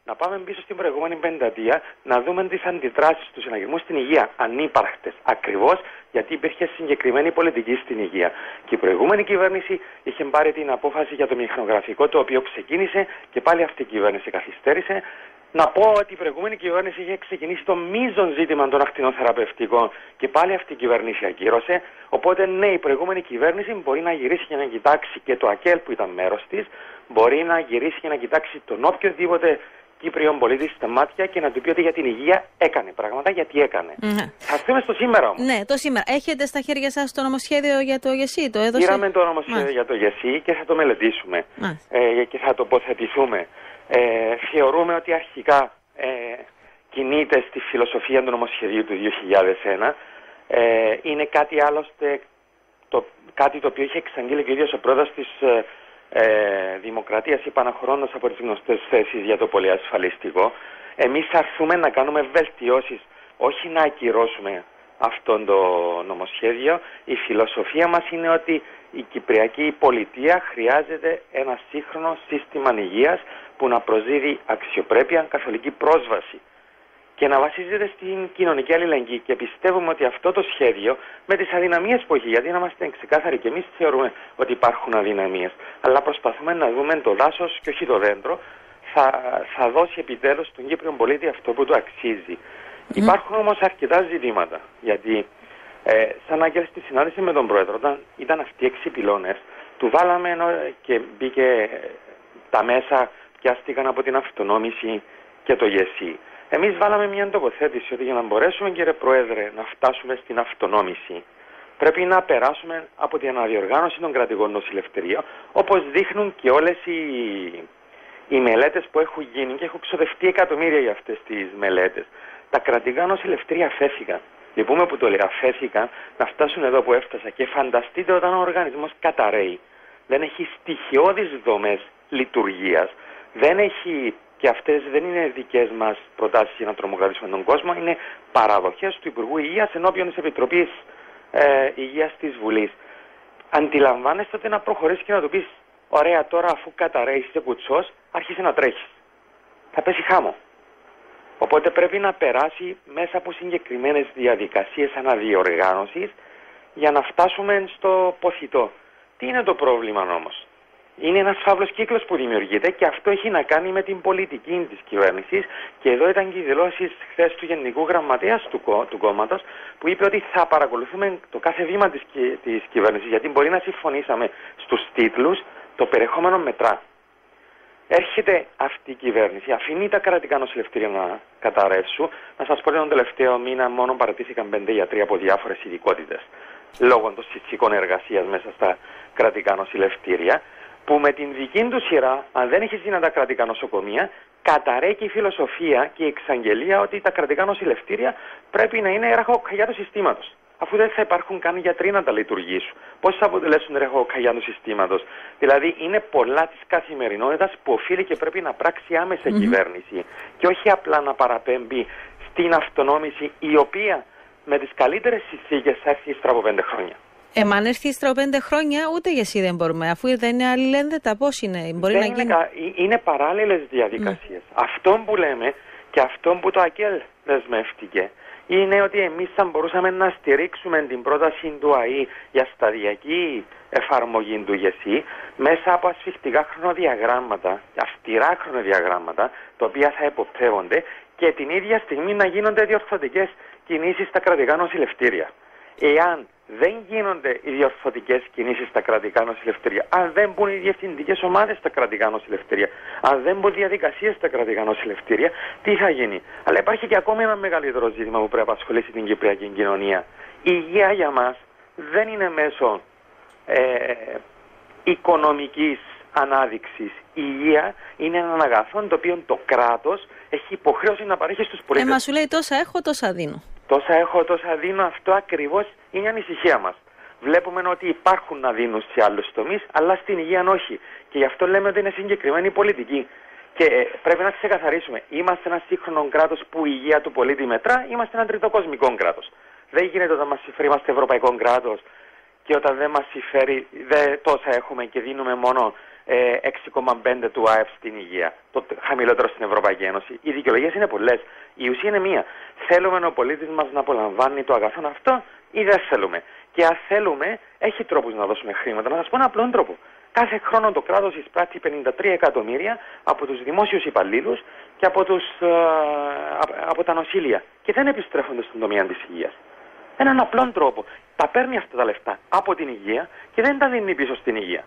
να πάμε πίσω στην προηγούμενη πενταετία, να δούμε τις αντιδράσεις του συναγερμού στην υγεία, ανύπαρκτες. Ακριβώς γιατί υπήρχε συγκεκριμένη πολιτική στην υγεία. Και η προηγούμενη κυβέρνηση είχε πάρει την απόφαση για το μηχανογραφικό, το οποίο ξεκίνησε και πάλι αυτή η κυβέρνηση καθυστέρησε. Να πω ότι η προηγούμενη κυβέρνηση είχε ξεκινήσει το μείζον ζήτημα των ακτινοθεραπευτικών και πάλι αυτή η κυβέρνηση ακύρωσε. Οπότε ναι, η προηγούμενη κυβέρνηση μπορεί να γυρίσει και να κοιτάξει και το ΑΚΕΛ που ήταν μέρος της, μπορεί να γυρίσει και να κοιτάξει τον οποιοδήποτε Κύπριον πολίτη στα μάτια και να του πει ότι για την υγεία έκανε πράγματα, γιατί έκανε. Θα έρθουμε στο σήμερα όμως. Ναι, το σήμερα. Έχετε στα χέρια σας το νομοσχέδιο για το ΓΕΣΥ, το έδωσε? Πήραμε το νομοσχέδιο για το ΓΕΣΥ και θα το μελετήσουμε και θα τοποθετηθούμε. Θεωρούμε ότι αρχικά κινείται στη φιλοσοφία του νομοσχεδίου του 2001. Είναι κάτι άλλωστε, κάτι το οποίο είχε εξαγγείλει και ο ίδιος ο πρόεδρος της Δημοκρατίας, υπαναχωρώντας από τις γνωστές θέσεις για το πολυασφαλιστικό. Εμείς θα έρθουμε να κάνουμε βελτιώσεις, όχι να ακυρώσουμε αυτό το νομοσχέδιο. Η φιλοσοφία μας είναι ότι η Κυπριακή πολιτεία χρειάζεται ένα σύγχρονο σύστημα υγείας που να προσδίδει αξιοπρέπεια, καθολική πρόσβαση και να βασίζεται στην κοινωνική αλληλεγγύη. Και πιστεύουμε ότι αυτό το σχέδιο, με τις αδυναμίες που έχει, γιατί να είμαστε ξεκάθαροι και εμείς θεωρούμε ότι υπάρχουν αδυναμίες, αλλά προσπαθούμε να δούμε το δάσος και όχι το δέντρο, θα δώσει επιτέλους στον Κύπριο πολίτη αυτό που του αξίζει. Υπάρχουν όμως αρκετά ζητήματα, γιατί σαν Άγγελ στη συνάντηση με τον Πρόεδρο, όταν ήταν αυτοί 6 πυλώνες, του βάλαμε και μπήκε τα μέσα, πιάστηκαν από την αυτονόμηση και το ΓΕΣΥ. Εμείς βάλαμε μια τοποθέτηση ότι για να μπορέσουμε, κύριε Πρόεδρε, να φτάσουμε στην αυτονόμηση, πρέπει να περάσουμε από την αναδιοργάνωση των κρατικών νοσηλευτηρίων, όπως δείχνουν και όλες οι μελέτες που έχουν γίνει και έχουν ξοδευτεί εκατομμύρια για αυτές τις μελέτες. Τα κρατικά νοσηλευτήρια αφέθηκαν. Λυπούμε που το λέω, αφέθηκαν να φτάσουν εδώ που έφτασα. Και φανταστείτε όταν ο οργανισμός καταραίει, δεν έχει στοιχειώδεις δομές λειτουργίας, δεν έχει, και αυτές δεν είναι δικές μας προτάσεις για να τρομοκρατήσουμε τον κόσμο, είναι παραδοχές του Υπουργού Υγείας ενώπιον της Επιτροπής Υγείας της Βουλής. Αντιλαμβάνεστε ότι να προχωρήσει και να του πεις, ωραία, τώρα αφού καταραίει, είσαι κουτσός, άρχισε να τρέχεις. Θα πέσει χάμο. Οπότε πρέπει να περάσει μέσα από συγκεκριμένες διαδικασίες αναδιοργάνωσης για να φτάσουμε στο ποθητό. Τι είναι το πρόβλημα όμως? Είναι ένας φαύλος κύκλος που δημιουργείται και αυτό έχει να κάνει με την πολιτική της κυβέρνησης. Και εδώ ήταν και οι δηλώσεις χθες του Γενικού Γραμματέα του κόμματος, που είπε ότι θα παρακολουθούμε το κάθε βήμα της κυβέρνησης, γιατί μπορεί να συμφωνήσαμε στους τίτλους, το περιεχόμενο μετρά. Έρχεται αυτή η κυβέρνηση, αφήνει τα κρατικά νοσηλευτήρια να καταρρεύσουν. Να σας πω ότι τον τελευταίο μήνα μόνο παρατήθηκαν 5 γιατροί από διάφορες ειδικότητες, λόγω των συνθηκών εργασίας μέσα στα κρατικά νοσηλευτήρια, που με την δική του σειρά, αν δεν έχει δυνατά κρατικά νοσοκομεία, καταρρέει και η φιλοσοφία και η εξαγγελία ότι τα κρατικά νοσηλευτήρια πρέπει να είναι ραχοκοκαλιά του συστήματος. Αφού δεν θα υπάρχουν καν γιατροί να τα λειτουργήσουν, πώς θα αποτελέσουν ραχοκοκαλιά του συστήματος? Δηλαδή, είναι πολλά της καθημερινότητας που οφείλει και πρέπει να πράξει άμεσα η κυβέρνηση, και όχι απλά να παραπέμπει στην αυτονόμηση, η οποία με τις καλύτερες συνθήκες θα έρθει ύστερα από 5 χρόνια. Αν έρθει ύστερα από 5 χρόνια, ούτε για εσύ δεν μπορούμε, αφού δεν είναι αλληλένδετα. Πώς είναι, μπορεί να γίνει? Είναι παράλληλες διαδικασίες. Αυτό που λέμε και αυτό που το ΑΚΕΛ δεσμεύτηκε είναι ότι εμείς θα μπορούσαμε να στηρίξουμε την πρόταση του ΑΗ για σταδιακή εφαρμογή του ΓΕΣΥ μέσα από ασφιχτικά χρονοδιαγράμματα, αυστηρά χρονοδιαγράμματα, τα οποία θα εποπτεύονται, και την ίδια στιγμή να γίνονται διορθωτικές κινήσεις στα κρατικά νοσηλευτήρια. Εάν δεν γίνονται οι διορθωτικές κινήσεις στα κρατικά νοσηλευτήρια, αν δεν μπουν οι διευθυντικές ομάδες στα κρατικά νοσηλευτήρια, αν δεν μπουν διαδικασίες στα κρατικά νοσηλευτήρια, τι θα γίνει? Αλλά υπάρχει και ακόμη ένα μεγαλύτερο ζήτημα που πρέπει να απασχολήσει την κυπριακή κοινωνία. Η υγεία για μας δεν είναι μέσω οικονομικής ανάδειξης. Η υγεία είναι έναν αγαθό το οποίο το κράτος έχει υποχρέωση να παρέχει στους πολίτες. Μα σου λέει τόσα έχω, τόσα δίνω. Τόσα έχω, τόσα δίνω, αυτό ακριβώς είναι η ανησυχία μας. Βλέπουμε ότι υπάρχουν να δίνουν σε άλλους τομείς, αλλά στην υγεία όχι. Και γι' αυτό λέμε ότι είναι συγκεκριμένη πολιτική. Και πρέπει να ξεκαθαρίσουμε, είμαστε ένα σύγχρονο κράτος που η υγεία του πολίτη μετρά, είμαστε ένα τριτοκοσμικό κράτος. Δεν γίνεται όταν μας συμφέρει, είμαστε ευρωπαϊκό κράτος, και όταν δεν μας συμφέρει, τόσα έχουμε και δίνουμε μόνο 6,5 του ΑΕΠ στην υγεία, το χαμηλότερο στην Ευρωπαϊκή Ένωση. Οι δικαιολογίες είναι πολλές. Η ουσία είναι μία. Θέλουμε ο πολίτης μας να απολαμβάνει το αγαθό αυτό ή δεν θέλουμε? Και αν θέλουμε, έχει τρόπους να δώσουμε χρήματα. Να σας πω ένα απλό τρόπο. Κάθε χρόνο το κράτος εισπράττει 53 εκατομμύρια από τους δημόσιους υπαλλήλους και από τα νοσήλια και δεν επιστρέφονται στον τομέα της υγείας. Έναν απλό τρόπο. Τα παίρνει αυτά τα λεφτά από την υγεία και δεν τα δίνει πίσω στην υγεία.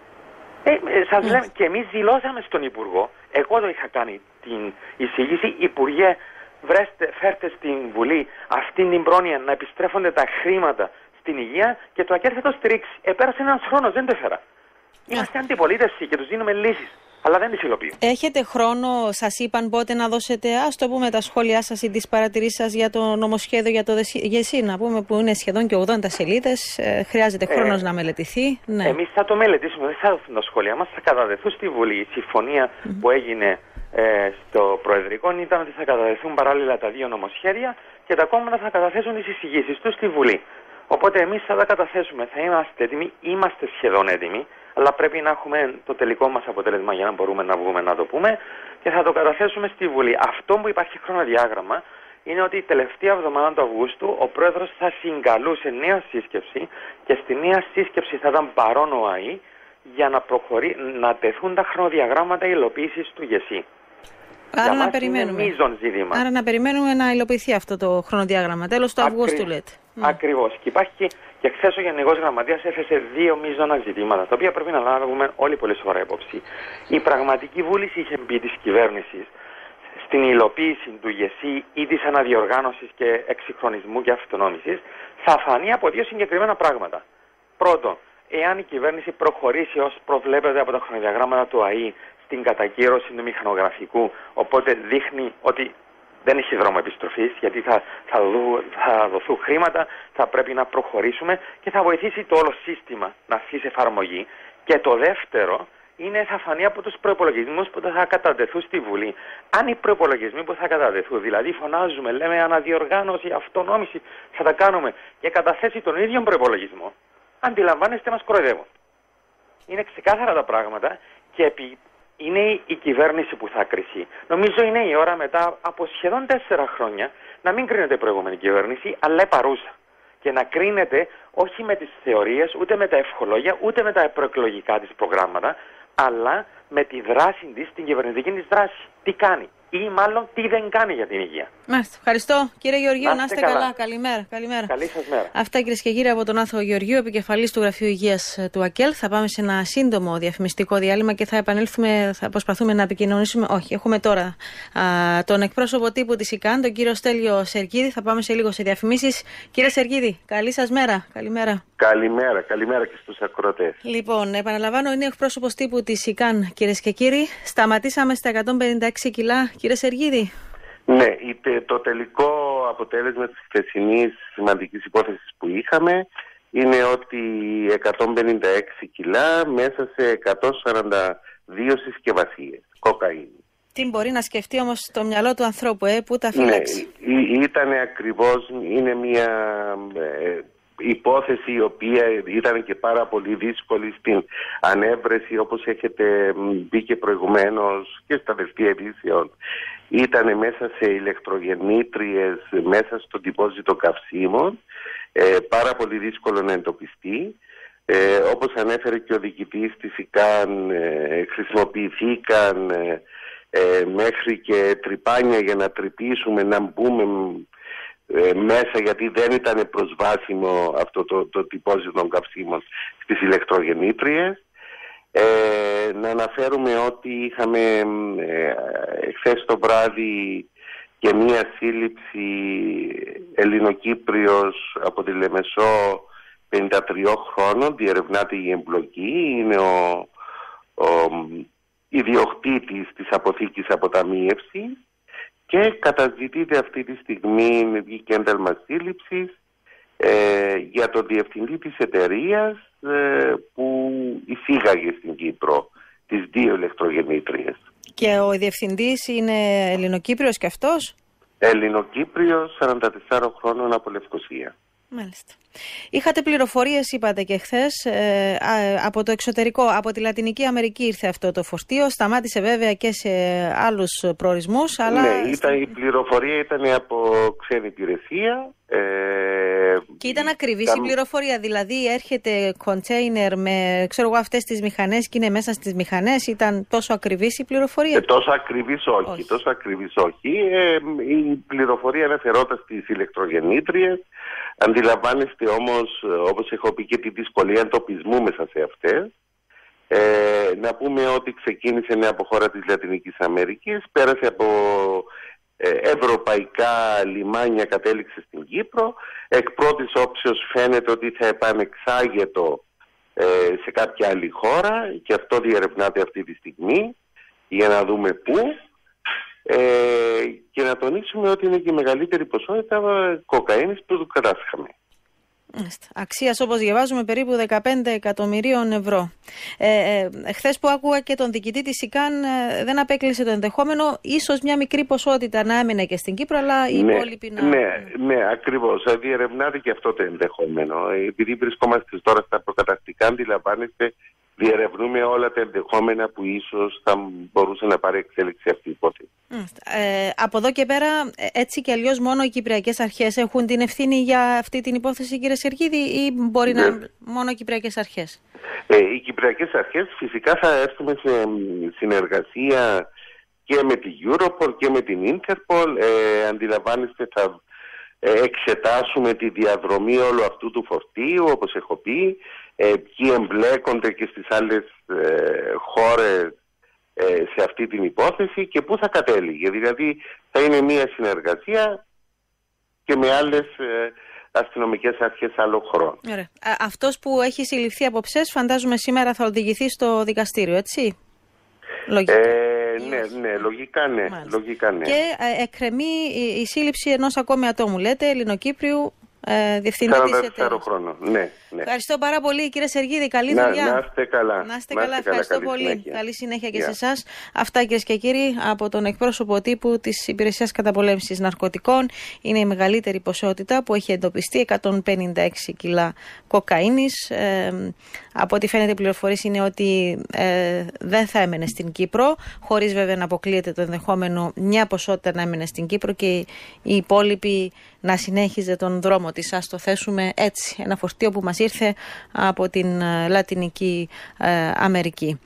Σας λέμε, και εμείς δηλώσαμε στον Υπουργό, εγώ το είχα κάνει την εισήγηση, Υπουργέ, φέρτε στην Βουλή αυτή την πρόνοια να επιστρέφονται τα χρήματα στην υγεία και το ΑΚΕΡ θα το στηρίξει. Πέρασε ένας χρόνος, δεν το έφερα. Είμαστε αντιπολίτευση και τους δίνουμε λύσεις, αλλά δεν τις υλοποιούμε. Έχετε χρόνο, σας είπαν πότε να δώσετε, ας το πούμε, τα σχόλιά σας ή τις παρατηρήσεις σας για το νομοσχέδιο για το ΓΕΣΥ, να πούμε, που είναι σχεδόν και 80 σελίδες, χρειάζεται χρόνος να μελετηθεί. Ναι. Εμείς θα το μελετήσουμε, δεν θα δώσουμε τα σχόλια μας, θα καταδεθούν στη Βουλή. Η συμφωνία που έγινε στο Προεδρικό ήταν ότι θα καταδεθούν παράλληλα τα δύο νομοσχέδια και τα κόμματα θα καταθέσουν τις εισηγήσεις τους στη Βουλή. Οπότε εμείς θα τα καταθέσουμε, θα είμαστε έτοιμοι, είμαστε σχεδόν έτοιμοι, αλλά πρέπει να έχουμε το τελικό μας αποτέλεσμα για να μπορούμε να βγούμε να το πούμε και θα το καταθέσουμε στη Βουλή. Αυτό που υπάρχει χρονοδιάγραμμα είναι ότι η τελευταία εβδομάδα του Αυγούστου ο Πρόεδρος θα συγκαλούσε νέα σύσκεψη και στη νέα σύσκεψη θα ήταν παρόν ο ΑΗ για να τεθούν τα χρονοδιαγράμματα υλοποίησης του ΓΕΣΥ. Άρα να περιμένουμε. Είναι μείζον ζήτημα. Άρα να περιμένουμε να υλοποιηθεί αυτό το χρονοδιάγραμμα. Τέλος του Αυγούστου λέτε. Ακριβώς. Και υπάρχει και χθες ο Γενικός Γραμματέας έθεσε δύο μείζωνα ζητήματα, τα οποία πρέπει να λάβουμε όλοι πολύ σοβαρά υπόψη. Η πραγματική βούληση είχε μπει της κυβέρνησης στην υλοποίηση του ΓΕΣΥ ή της αναδιοργάνωσης και εξυγχρονισμού και αυτονόμησης θα φανεί από δύο συγκεκριμένα πράγματα. Πρώτον, εάν η κυβέρνηση προχωρήσει ως προβλέπεται από τα χρονοδιαγράμματα του ΑΗ στην κατακύρωση του μηχανογραφικού, οπότε δείχνει ότι δεν έχει δρόμο επιστροφής, γιατί θα δοθούν χρήματα, θα πρέπει να προχωρήσουμε και θα βοηθήσει το όλο σύστημα να αρχίσει εφαρμογή. Και το δεύτερο είναι θα φανεί από τους προϋπολογισμούς που θα κατατεθούν στη Βουλή. Αν οι προϋπολογισμοί που θα κατατεθούν, δηλαδή φωνάζουμε, λέμε αναδιοργάνωση, αυτονόμηση, θα τα κάνουμε και καταθέσει τον ίδιο προϋπολογισμό, αντιλαμβάνεστε μας κοροϊδεύουν. Είναι ξεκάθαρα τα πράγματα και είναι η κυβέρνηση που θα κρίσει. Νομίζω είναι η ώρα μετά από σχεδόν 4 χρόνια να μην κρίνεται η προηγούμενη κυβέρνηση, αλλά η παρούσα. Και να κρίνεται όχι με τις θεωρίες, ούτε με τα ευχολόγια, ούτε με τα προεκλογικά της προγράμματα, αλλά με τη δράση της, την κυβερνητική της δράση. Τι κάνει ή μάλλον τι δεν κάνει για την υγεία. Μάλιστα. Ευχαριστώ κύριε Γεωργίου, να είστε καλά. Καλημέρα. Καλή σας μέρα. Αυτά κυρίες και κύριοι από τον Άθο Γεωργίου, επικεφαλής του Γραφείου Υγείας του ΑΚΕΛ. Θα πάμε σε ένα σύντομο διαφημιστικό διάλειμμα και θα επανέλθουμε, θα προσπαθούμε να επικοινωνήσουμε. Όχι, έχουμε τώρα τον εκπρόσωπο τύπου της ΙΚΑΝ, τον κύριο Στέλιο Σεργίδη. Θα πάμε σε λίγο σε διαφημίσεις. Κύριε Σεργίδη, καλή σας μέρα. Καλημέρα και στους ακροατές. Λοιπόν, επαναλαμβάνω, είναι εκπρόσωπος τύπου της ΙΚΑΝ, κυρίες και κύριοι. Σταματήσαμε στα 156 κιλά, κύριε Σεργίδη. Ναι, το τελικό αποτέλεσμα της χθεσινής σημαντικής υπόθεσης που είχαμε είναι ότι 156 κιλά μέσα σε 142 συσκευασίες κοκαίνη. Τι μπορεί να σκεφτεί όμως το μυαλό του ανθρώπου, πού τα φύλαξε. Ναι, είναι μια υπόθεση η οποία ήταν και πάρα πολύ δύσκολη στην ανέβρεση, όπως έχετε μπει και προηγουμένως και στα δελτία ειδήσεων. Ήταν μέσα σε ηλεκτρογεννήτριες, μέσα στο τυπόζητο καυσίμων, πάρα πολύ δύσκολο να εντοπιστεί. Όπως ανέφερε και ο διοικητής της ΙΚΑΝ, χρησιμοποιηθήκαν μέχρι και τρυπάνια για να τρυπήσουμε, να μπούμε μέσα, γιατί δεν ήταν προσβάσιμο αυτό το τυπόζητο των καυσίμων στις ηλεκτρογεννήτριες. Να αναφέρουμε ότι είχαμε χθες το βράδυ και μία σύλληψη Ελληνοκύπριος από τη Λεμεσό 53 χρόνων, διερευνάται η εμπλοκή, είναι ο ιδιοκτήτης της αποθήκης αποταμίευσης και καταζητείται αυτή τη στιγμή, βγήκε ένταλμα σύλληψης για τον διευθυντή της εταιρείας που εισήγαγε στην Κύπρο τις 2 ηλεκτρογεννήτριες. Και ο διευθυντής είναι Ελληνοκύπριος και αυτός? Ελληνοκύπριος, 44 χρόνων, από Λευκοσία. Μάλιστα. Είχατε πληροφορίες, είπατε και χθες, από το εξωτερικό, από τη Λατινική Αμερική ήρθε αυτό το φορτίο. Σταμάτησε βέβαια και σε άλλους προορισμούς. Αλλά Ναι, η πληροφορία ήταν από ξένη υπηρεσία. Και ήταν ακριβής η πληροφορία, δηλαδή έρχεται κοντσέινερ με αυτές τις μηχανές και είναι μέσα στις μηχανές. Ήταν τόσο ακριβής η πληροφορία? Τόσο ακριβής όχι. Τόσο ακριβής όχι. Η πληροφορία αναφερόταν στις ηλεκτρογεννήτριες. Αντιλαμβάνεστε όμως, όπως έχω πει, και τη δυσκολία εντοπισμού μέσα σε αυτές. Να πούμε ότι ξεκίνησε από χώρα της Λατινικής Αμερικής, πέρασε από ευρωπαϊκά λιμάνια, κατέληξε στην Κύπρο. Εκ πρώτης όψεως φαίνεται ότι θα επανεξάγεται σε κάποια άλλη χώρα και αυτό διερευνάται αυτή τη στιγμή για να δούμε πού. Και να τονίσουμε ότι είναι και η μεγαλύτερη ποσότητα κοκαίνης που κατάσχαμε. Αξίας, όπως διαβάζουμε, περίπου 15 εκατομμυρίων ευρώ. Χθες που άκουγα και τον διοικητή της ΣΥΚΑΝ, δεν απέκλεισε το ενδεχόμενο ίσως μια μικρή ποσότητα να έμενε και στην Κύπρο, αλλά οι υπόλοιποι να... Ναι, ακριβώς. Διερευνάται και αυτό το ενδεχόμενο. Επειδή βρισκόμαστε τώρα στα προκαταρκτικά, αντιλαμβάνεστε, διερευνούμε όλα τα ενδεχόμενα που ίσως θα μπορούσε να πάρει εξέλιξη αυτή η υπόθεση. Από εδώ και πέρα, έτσι και αλλιώς, μόνο οι Κυπριακές Αρχές έχουν την ευθύνη για αυτή την υπόθεση, κύριε Σεργίδη, ή μπορεί να μόνο οι Κυπριακές Αρχές? Οι Κυπριακές Αρχές φυσικά θα έρθουμε σε συνεργασία και με την Europol και με την Interpol. Αντιλαμβάνεστε, θα εξετάσουμε τη διαδρομή όλου αυτού του φορτίου, όπως έχω πει, ποιοι εμπλέκονται και στις άλλες χώρες σε αυτή την υπόθεση και πού θα κατέληγε. Δηλαδή θα είναι μια συνεργασία και με άλλες αστυνομικές αρχές άλλο χρόνο. Αυτός που έχει συλληφθεί από ψες, φαντάζομαι σήμερα θα οδηγηθεί στο δικαστήριο, έτσι? Λογικά. Ναι, λογικά ναι. Και εκκρεμεί η σύλληψη ενός ακόμη ατόμου, λέτε, Ελληνοκύπριου, διευθυντή της εταιρείας. Χρόνο. Ναι. Ευχαριστώ πάρα πολύ, κύριε Σεργίδη. Καλή δουλειά. Να είστε καλά. Να είστε καλά. Ευχαριστώ πολύ. Συνέχεια. Καλή συνέχεια και σε εσάς. Αυτά, κυρίες και κύριοι, από τον εκπρόσωπο τύπου της Υπηρεσίας Καταπολέμησης Ναρκωτικών. Είναι η μεγαλύτερη ποσότητα που έχει εντοπιστεί, 156 κιλά κοκαίνης. Από ό,τι φαίνεται, οι πληροφορίες είναι ότι δεν θα έμενε στην Κύπρο, χωρίς βέβαια να αποκλείεται το ενδεχόμενο μια ποσότητα να έμενε στην Κύπρο και οι υπόλοιποι να συνέχιζε τον δρόμο της. Ας το θέσουμε έτσι. Ένα φορτίο που μας ήρθε από την Λατινική Αμερική.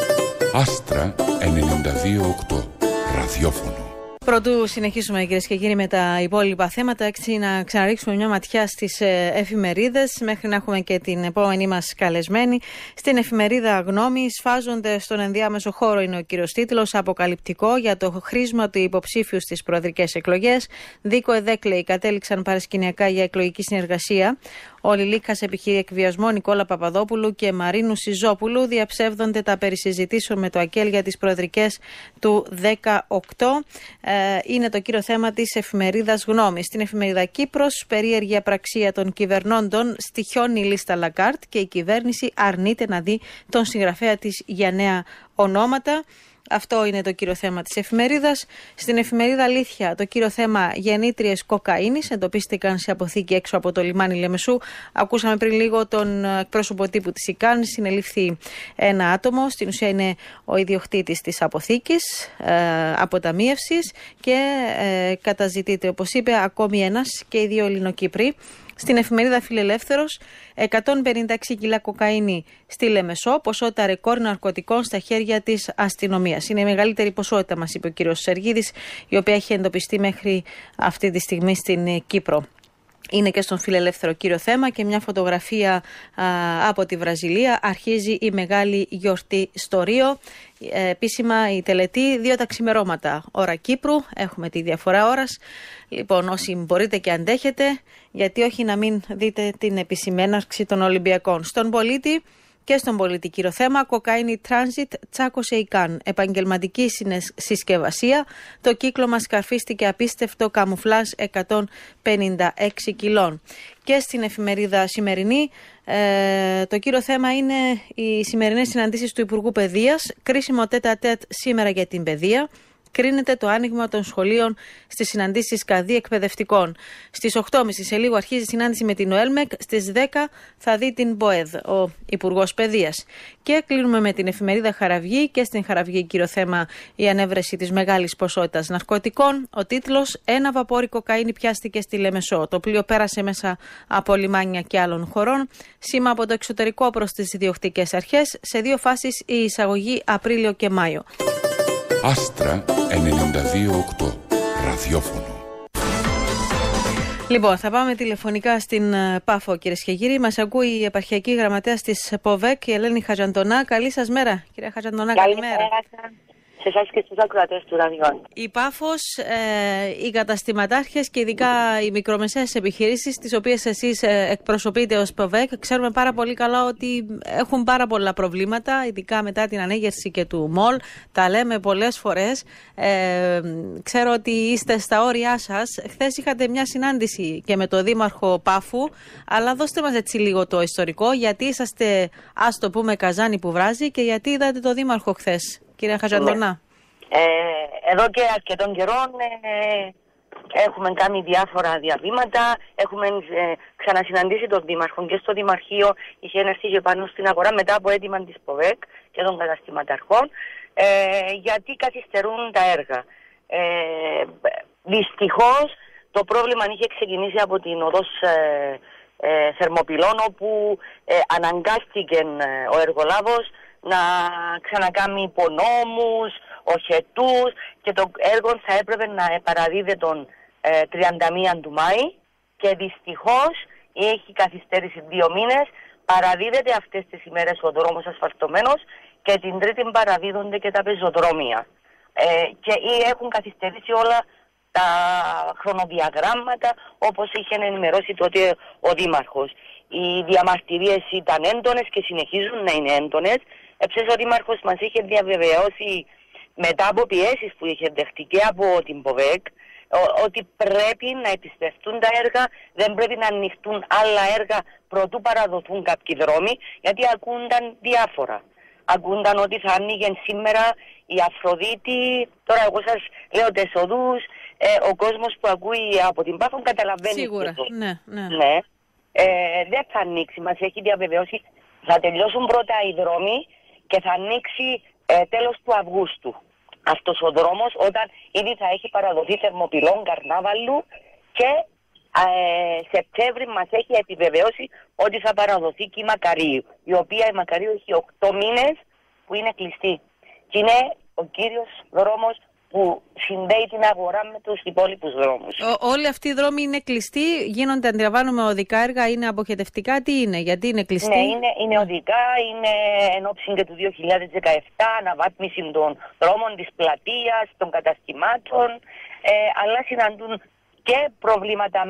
Άστρα 92.8 ραδιόφωνο. Πρωτού συνεχίσουμε, κυρίες και κύριοι, με τα υπόλοιπα θέματα, έτσι να ξαναρίξουμε μια ματιά στις εφημερίδες μέχρι να έχουμε και την επόμενη μας καλεσμένη. Στην εφημερίδα Γνώμη, σφάζονται στον ενδιάμεσο χώρο, είναι ο κύριος τίτλος, αποκαλυπτικό για το χρήσμα του υποψήφιου στις προεδρικές εκλογές. Δίκο Εδέκλεϊ κατέληξαν παρασκηνιακά για εκλογική συνεργασία. Ο Λιλίκας επιχειρεί εκβιασμό Νικόλα Παπαδόπουλου και Μαρίνου Σιζόπουλου. Διαψεύδονται τα περί συζητήσεων με το ΑΚΕΛ για τις προεδρικές του 2018. Είναι το κύριο θέμα της εφημερίδας Γνώμη. Στην εφημερίδα Κύπρος, περίεργη απραξία των κυβερνώντων, στοιχιώνει η λίστα Λακάρτ και η κυβέρνηση αρνείται να δει τον συγγραφέα της για νέα ονόματα. Αυτό είναι το κύριο θέμα της εφημερίδας. Στην εφημερίδα Αλήθεια, το κύριο θέμα γεννήτριες κοκαίνης εντοπίστηκαν σε αποθήκη έξω από το λιμάνι Λεμεσού. Ακούσαμε πριν λίγο τον εκπρόσωπο τύπου της ΣΥΚΑΝ. Συνελήφθη ένα άτομο, στην ουσία είναι ο ιδιοκτήτης της αποθήκης αποταμίευσης και καταζητείται, όπως είπε, ακόμη ένας και οι δύο Ελληνοκύπροι. Στην εφημερίδα Φιλελεύθερος, 156 κιλά κοκαίνη στη Λεμεσό, ποσότητα ρεκόρ ναρκωτικών στα χέρια της αστυνομίας. Είναι η μεγαλύτερη ποσότητα, μας είπε ο κύριος Σεργίδης, η οποία έχει εντοπιστεί μέχρι αυτή τη στιγμή στην Κύπρο. Είναι και στον Φιλελεύθερο κύριο θέμα και μια φωτογραφία από τη Βραζιλία. Αρχίζει η μεγάλη γιορτή στο Ρίο. Επίσημα η τελετή 2 τα ξημερώματα ώρα Κύπρου. Έχουμε τη διαφορά ώρας. Λοιπόν, όσοι μπορείτε και αντέχετε, γιατί όχι να μην δείτε την επίσημη έναρξη των Ολυμπιακών. Στον Πολίτη και στον πολίτη κύριο θέμα, κοκαίνη transit τσάκωσε η ΚΑΝ. Επαγγελματική συσκευασία. Το κύκλωμα σκαρφίστηκε απίστευτο καμουφλάζ 156 κιλών. Και στην εφημερίδα Σημερινή, το κύριο θέμα είναι οι σημερινές συναντήσεις του Υπουργού Παιδείας. Κρίσιμο τέτα-τέτ σήμερα για την παιδεία. κρίνεται το άνοιγμα των σχολείων στις συναντήσεις ΚΑΔΗ εκπαιδευτικών. Στις 8.30 σε λίγο αρχίζει η συνάντηση με την ΟΕΛΜΕΚ. Στις 10 θα δει την ΠΟΕΔ, ο Υπουργός Παιδείας. Και κλείνουμε με την εφημερίδα Χαραυγή. Και στην Χαραυγή, κύριο θέμα, η ανέβρεση της μεγάλης ποσότητας ναρκωτικών. Ο τίτλος: Ένα βαπόρι κοκαίνη πιάστηκε στη Λεμεσό. Το πλοίο πέρασε μέσα από λιμάνια και άλλων χωρών. Σήμα από το εξωτερικό προς τις διοκτικές αρχές. Σε 2 φάσεις η εισαγωγή Απρίλιο και Μάιο. Άστρα 92.8 ραδιόφωνο. Λοιπόν, θα πάμε τηλεφωνικά στην Πάφο, κυρίες και κύριοι. Μας ακούει η επαρχιακή γραμματέας της ΠΟΒΕΚ, η Ελένη Χατζαντονά. Καλή σας μέρα, κυρία Χατζαντονά. Καλημέρα. Σε εσάς και στους ακροατές του ραδιών. Η Πάφος, οι καταστηματάρχες και ειδικά οι μικρομεσαίες επιχειρήσεις, τις οποίες εσείς εκπροσωπείτε ως ΠΟΒΕΚ, ξέρουμε πάρα πολύ καλά ότι έχουν πάρα πολλά προβλήματα, ειδικά μετά την ανέγερση και του ΜΟΛ. Τα λέμε πολλές φορές. Ξέρω ότι είστε στα όρια σας. Χθες είχατε μια συνάντηση και με το Δήμαρχο Πάφου, αλλά δώστε μας έτσι λίγο το ιστορικό, γιατί είσαστε, ας το πούμε, καζάνι που βράζει και γιατί είδατε το Δήμαρχο χθες. Κυρία Χατζαντονά. Εδώ και αρκετών καιρών έχουμε κάνει διάφορα διαβήματα. Έχουμε ξανασυναντήσει τον Δήμαρχο και στο Δημαρχείο. Είχε έρθει και πάνω στην αγορά μετά από αίτημα της ΠΟΒΕΚ και των καταστηματαρχών, γιατί καθυστερούν τα έργα. Δυστυχώς το πρόβλημα είχε ξεκινήσει από την οδός Θερμοπυλών, όπου αναγκάστηκε ο εργολάβος να ξανακάνει υπονόμους, οχετούς, και το έργο θα έπρεπε να παραδίδεται τον 31 του Μάη και δυστυχώς έχει καθυστέρηση 2 μήνες. Παραδίδεται αυτές τις ημέρες ο δρόμος ασφαλτωμένος και την Τρίτη παραδίδονται και τα πεζοδρόμια. Και έχουν καθυστερήσει όλα τα χρονοδιαγράμματα, όπως είχε ενημερώσει τότε ο Δήμαρχος. Οι διαμαρτυρίες ήταν έντονες και συνεχίζουν να είναι έντονες. Ο Δήμαρχος μας είχε διαβεβαιώσει, μετά από πιέσεις που είχε δεχτεί και από την ΠΟΒΕΚ, ότι πρέπει να επιστευτούν τα έργα, δεν πρέπει να ανοιχτούν άλλα έργα προτού παραδοθούν κάποιοι δρόμοι, γιατί ακούνταν διάφορα. Ακούνταν ότι θα άνοιγε σήμερα η Αφροδίτη, τώρα εγώ σας λέω τις οδούς, ο κόσμος που ακούει από την Πάφο καταλαβαίνει. Σίγουρα, ναι. Δεν θα ανοίξει, μας έχει διαβεβαιώσει, θα τελειώσουν πρώτα οι δρόμοι και θα ανοίξει τέλος του Αυγούστου αυτός ο δρόμος, όταν ήδη θα έχει παραδοθεί Θερμοπυλών, Καρνάβαλου, και Σεπτέμβρη μας έχει επιβεβαιώσει ότι θα παραδοθεί και η Μακαρίου, η οποία η Μακαρίου έχει 8 μήνες που είναι κλειστή και είναι ο κύριος δρόμος που συνδέει την αγορά με τους υπόλοιπους δρόμους. Όλοι αυτοί οι δρόμοι είναι κλειστοί, γίνονται, αντιλαμβάνομαι, οδικά έργα, είναι αποχετευτικά, τι είναι, γιατί είναι κλειστοί? Ναι, είναι οδικά, είναι εν ώψη και του 2017, αναβάθμιση των δρόμων, της πλατείας, των καταστημάτων, αλλά συναντούν και προβλήματα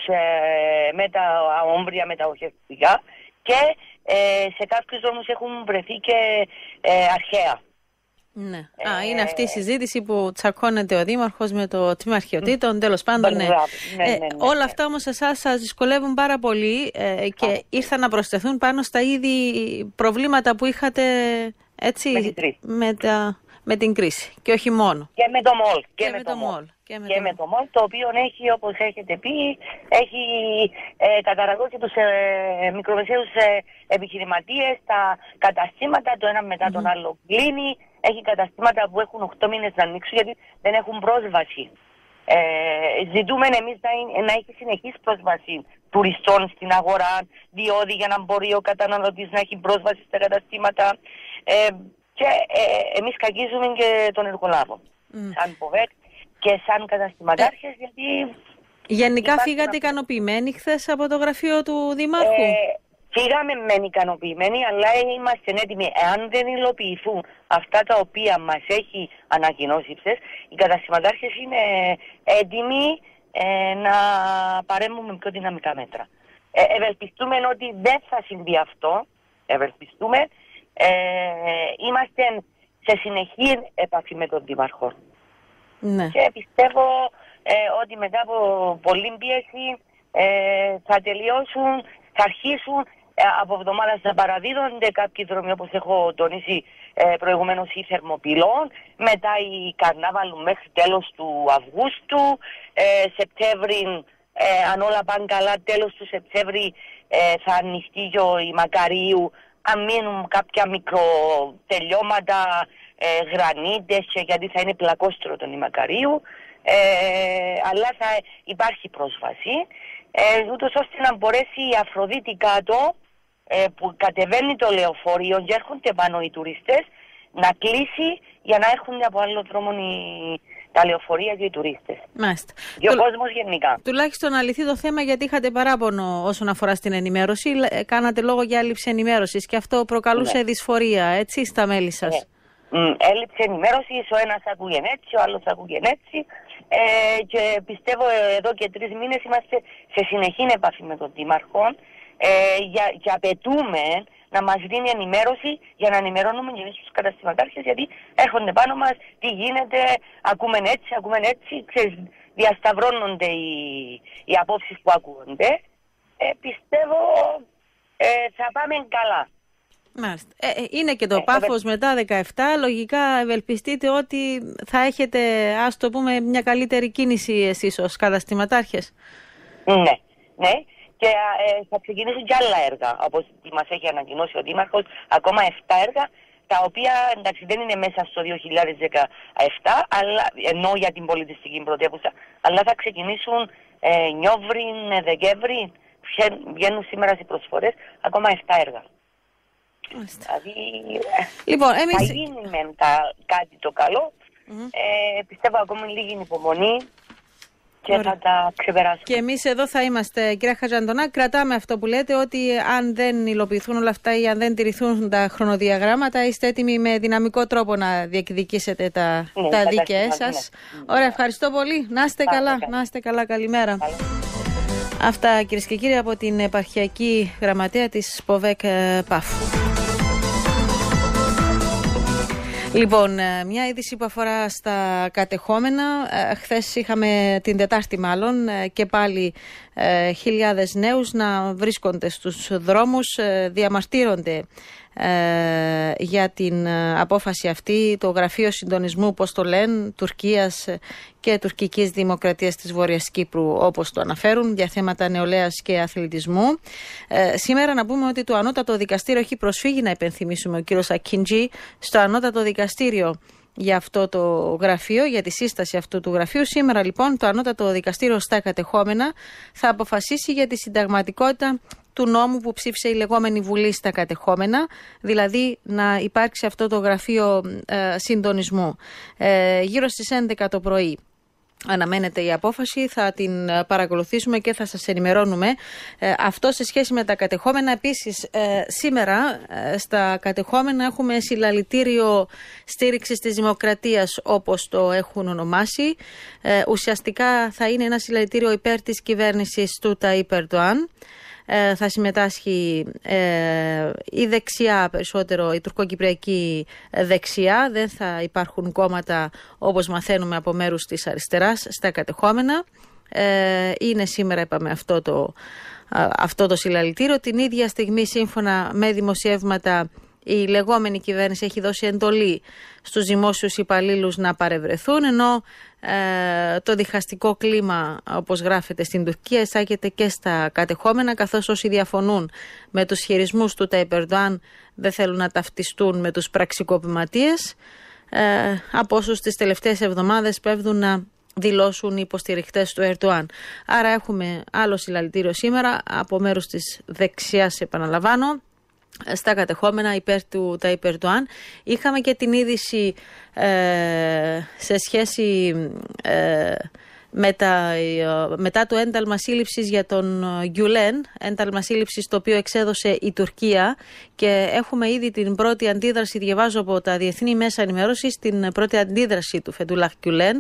με τα αόμπρια, με τα οχετικά, και σε κάποιους δρόμους έχουν βρεθεί και αρχαία. Ναι. Είναι αυτή η συζήτηση που τσακώνεται ο Δήμαρχος με το Τμήμα Αρχαιοτήτων, τέλος πάντων. Ναι. Όλα αυτά όμως εσάς σας δυσκολεύουν πάρα πολύ και ήρθαν να προσθεθούν πάνω στα ήδη προβλήματα που είχατε, έτσι, με την κρίση. Και όχι μόνο. Και με το ΜΟΛ. Και με το ΜΟΛ, το οποίο έχει, όπως έχετε πει, έχει καταραγώσει τους μικρομεσαίους επιχειρηματίες, τα καταστήματα, το ένα μετά τον άλλο κλείνει. Έχει καταστήματα που έχουν 8 μήνες να ανοίξουν γιατί δεν έχουν πρόσβαση. Ζητούμε εμείς να έχει συνεχής πρόσβαση τουριστών στην αγορά, διόδι για να μπορεί ο καταναλωτής να έχει πρόσβαση στα καταστήματα. Και εμείς κακίζουμε και τον εργολάβο, σαν ΠΟΒΕΚ και σαν καταστηματάρχες, γιατί... Γενικά φύγατε ικανοποιημένοι χθες από το γραφείο του Δημάρχου? Φύγαμε μεν ικανοποιημένοι, αλλά είμαστε έτοιμοι, εάν δεν υλοποιηθούν αυτά τα οποία μας έχει ανακοινώσει χθες, οι καταστηματάρχες είναι έτοιμοι να παρέμβουμε πιο δυναμικά μέτρα. Ευελπιστούμε ότι δεν θα συμβεί αυτό, ευελπιστούμε. Είμαστε σε συνεχή επαφή με τον Δήμαρχο. Ναι. Και πιστεύω ότι μετά από πολλή πίεση θα τελειώσουν, θα αρχίσουν από εβδομάδα να παραδίδονται κάποιοι δρόμοι, όπως έχω τονίσει προηγουμένως η Θερμοπυλών, μετά η Καρνάβαλου μέχρι τέλος του Αυγούστου, Σεπτέμβρη, αν όλα πάνε καλά, τέλος του Σεπτέμβρη θα ανοιχτεί η Μακαρίου, αν μείνουν κάποια μικροτελειώματα, γρανίτες, γιατί θα είναι πλακόστρο τον η Μακαρίου, αλλά θα υπάρχει πρόσβαση, ούτως ώστε να μπορέσει η Αφροδίτη κάτω, που κατεβαίνει το λεωφορείο και έρχονται πάνω οι τουρίστες, να κλείσει για να έρχονται από άλλο δρόμο τα λεωφορεία και οι τουρίστες. Μάλιστα. Και ο κόσμος γενικά. Τουλάχιστον να λυθεί το θέμα, γιατί είχατε παράπονο όσον αφορά στην ενημέρωση. Κάνατε λόγο για έλλειψη ενημέρωσης και αυτό προκαλούσε δυσφορία, έτσι, στα μέλη σας. Έλλειψη ενημέρωσης, ο ένας ακούγεν έτσι, ο άλλος ακούγεν έτσι. Και πιστεύω εδώ και 3 μήνες είμαστε σε συνεχή επαφή με τον Δήμαρχο και απαιτούμε να μας δίνει ενημέρωση για να ενημερώνουμε και εμείς τους καταστηματάρχες, γιατί έρχονται πάνω μας, τι γίνεται, ακούμε έτσι, διασταυρώνονται οι απόψεις που ακούγονται. Πιστεύω θα πάμε καλά. Μάλιστα. Είναι και το πάφος μετά 17, λογικά ευελπιστείτε ότι θα έχετε, ας το πούμε, μια καλύτερη κίνηση εσείς ως καταστηματάρχες. Ναι. Και θα ξεκινήσουν και άλλα έργα, όπως μας έχει ανακοινώσει ο Δήμαρχος, ακόμα 7 έργα, τα οποία εντάξει δεν είναι μέσα στο 2017, αλλά, ενώ για την πολιτιστική πρωτεύουσα, αλλά θα ξεκινήσουν Νιόβριν, Δεκέμβριν, βγαίνουν σήμερα στις προσφορές, ακόμα 7 έργα. Δηλαδή, λοιπόν, θα γίνει μεν κάτι το καλό, πιστεύω ακόμα λίγη υπομονή. Και θα τα ξεπεράσουμε. Και εμείς εδώ θα είμαστε, κυρία Χατζαντονά, κρατάμε αυτό που λέτε, ότι αν δεν υλοποιηθούν όλα αυτά ή αν δεν τηρηθούν τα χρονοδιαγράμματα, είστε έτοιμοι με δυναμικό τρόπο να διεκδικήσετε τα δίκαια σας. Ωραία, ευχαριστώ πολύ. Να είστε καλά. Να είστε καλά. Καλημέρα. Αυτά, κυρίες και κύριοι, από την επαρχιακή γραμματέα της ΠΟΒΕΚ Πάφου. Λοιπόν, μια είδηση που αφορά στα κατεχόμενα. Χθες είχαμε, την Τετάρτη μάλλον, και πάλι χιλιάδες νέους να βρίσκονται στους δρόμους, διαμαρτύρονται για την απόφαση αυτή, το Γραφείο Συντονισμού, όπως το λένε, Τουρκίας και Τουρκικής Δημοκρατίας της Βόρειας Κύπρου, όπως το αναφέρουν, για θέματα νεολαίας και αθλητισμού. Σήμερα να πούμε ότι το Ανώτατο Δικαστήριο έχει προσφύγει, να υπενθυμίσουμε, ο κύριος Ακίντζη, στο Ανώτατο Δικαστήριο για αυτό το γραφείο, για τη σύσταση αυτού του γραφείου. Σήμερα λοιπόν το Ανώτατο Δικαστήριο στα κατεχόμενα θα αποφασίσει για τη συνταγματικότητα του νόμου που ψήφισε η λεγόμενη Βουλή στα κατεχόμενα, δηλαδή να υπάρξει αυτό το γραφείο συντονισμού. Γύρω στις 11 το πρωί αναμένεται η απόφαση, θα την παρακολουθήσουμε και θα σας ενημερώνουμε. Αυτό σε σχέση με τα κατεχόμενα. Επίσης, σήμερα στα κατεχόμενα έχουμε συλλαλητήριο στήριξης της δημοκρατίας, όπως το έχουν ονομάσει. Ουσιαστικά θα είναι ένα συλλαλητήριο υπέρ της κυβέρνησης του Ταΐπ Ερντοάν. Θα συμμετάσχει η δεξιά, περισσότερο η τουρκοκυπριακή δεξιά. Δεν θα υπάρχουν κόμματα, όπως μαθαίνουμε, από μέρους της αριστεράς στα κατεχόμενα. Είναι σήμερα, είπαμε, αυτό το συλλαλητήριο. Την ίδια στιγμή, σύμφωνα με δημοσιεύματα, η λεγόμενη κυβέρνηση έχει δώσει εντολή στους δημόσιους υπαλλήλους να παρευρεθούν, ενώ το διχαστικό κλίμα, όπως γράφεται στην Τουρκία, εισάγεται και στα κατεχόμενα, καθώς όσοι διαφωνούν με τους χειρισμούς του Ταΐπ Ερντοάν δεν θέλουν να ταυτιστούν με τους πραξικοπηματίες, από όσους τις τελευταίες εβδομάδες πέφτουν να δηλώσουν οι υποστηριχτές του Ερντοάν. Άρα έχουμε άλλο συλλαλητήριο σήμερα από μέρους της δεξιάς, επαναλαμβάνω, στα κατεχόμενα υπέρ του Ταΐπ Ερντοάν. Είχαμε και την είδηση σε σχέση μετά το ένταλμα σύλληψης για τον Γκιουλέν, ένταλμα σύλληψης το οποίο εξέδωσε η Τουρκία, και έχουμε ήδη την πρώτη αντίδραση, διαβάζω από τα διεθνή μέσα ενημέρωσης, την πρώτη αντίδραση του Φετούλαχ Γκιουλέν.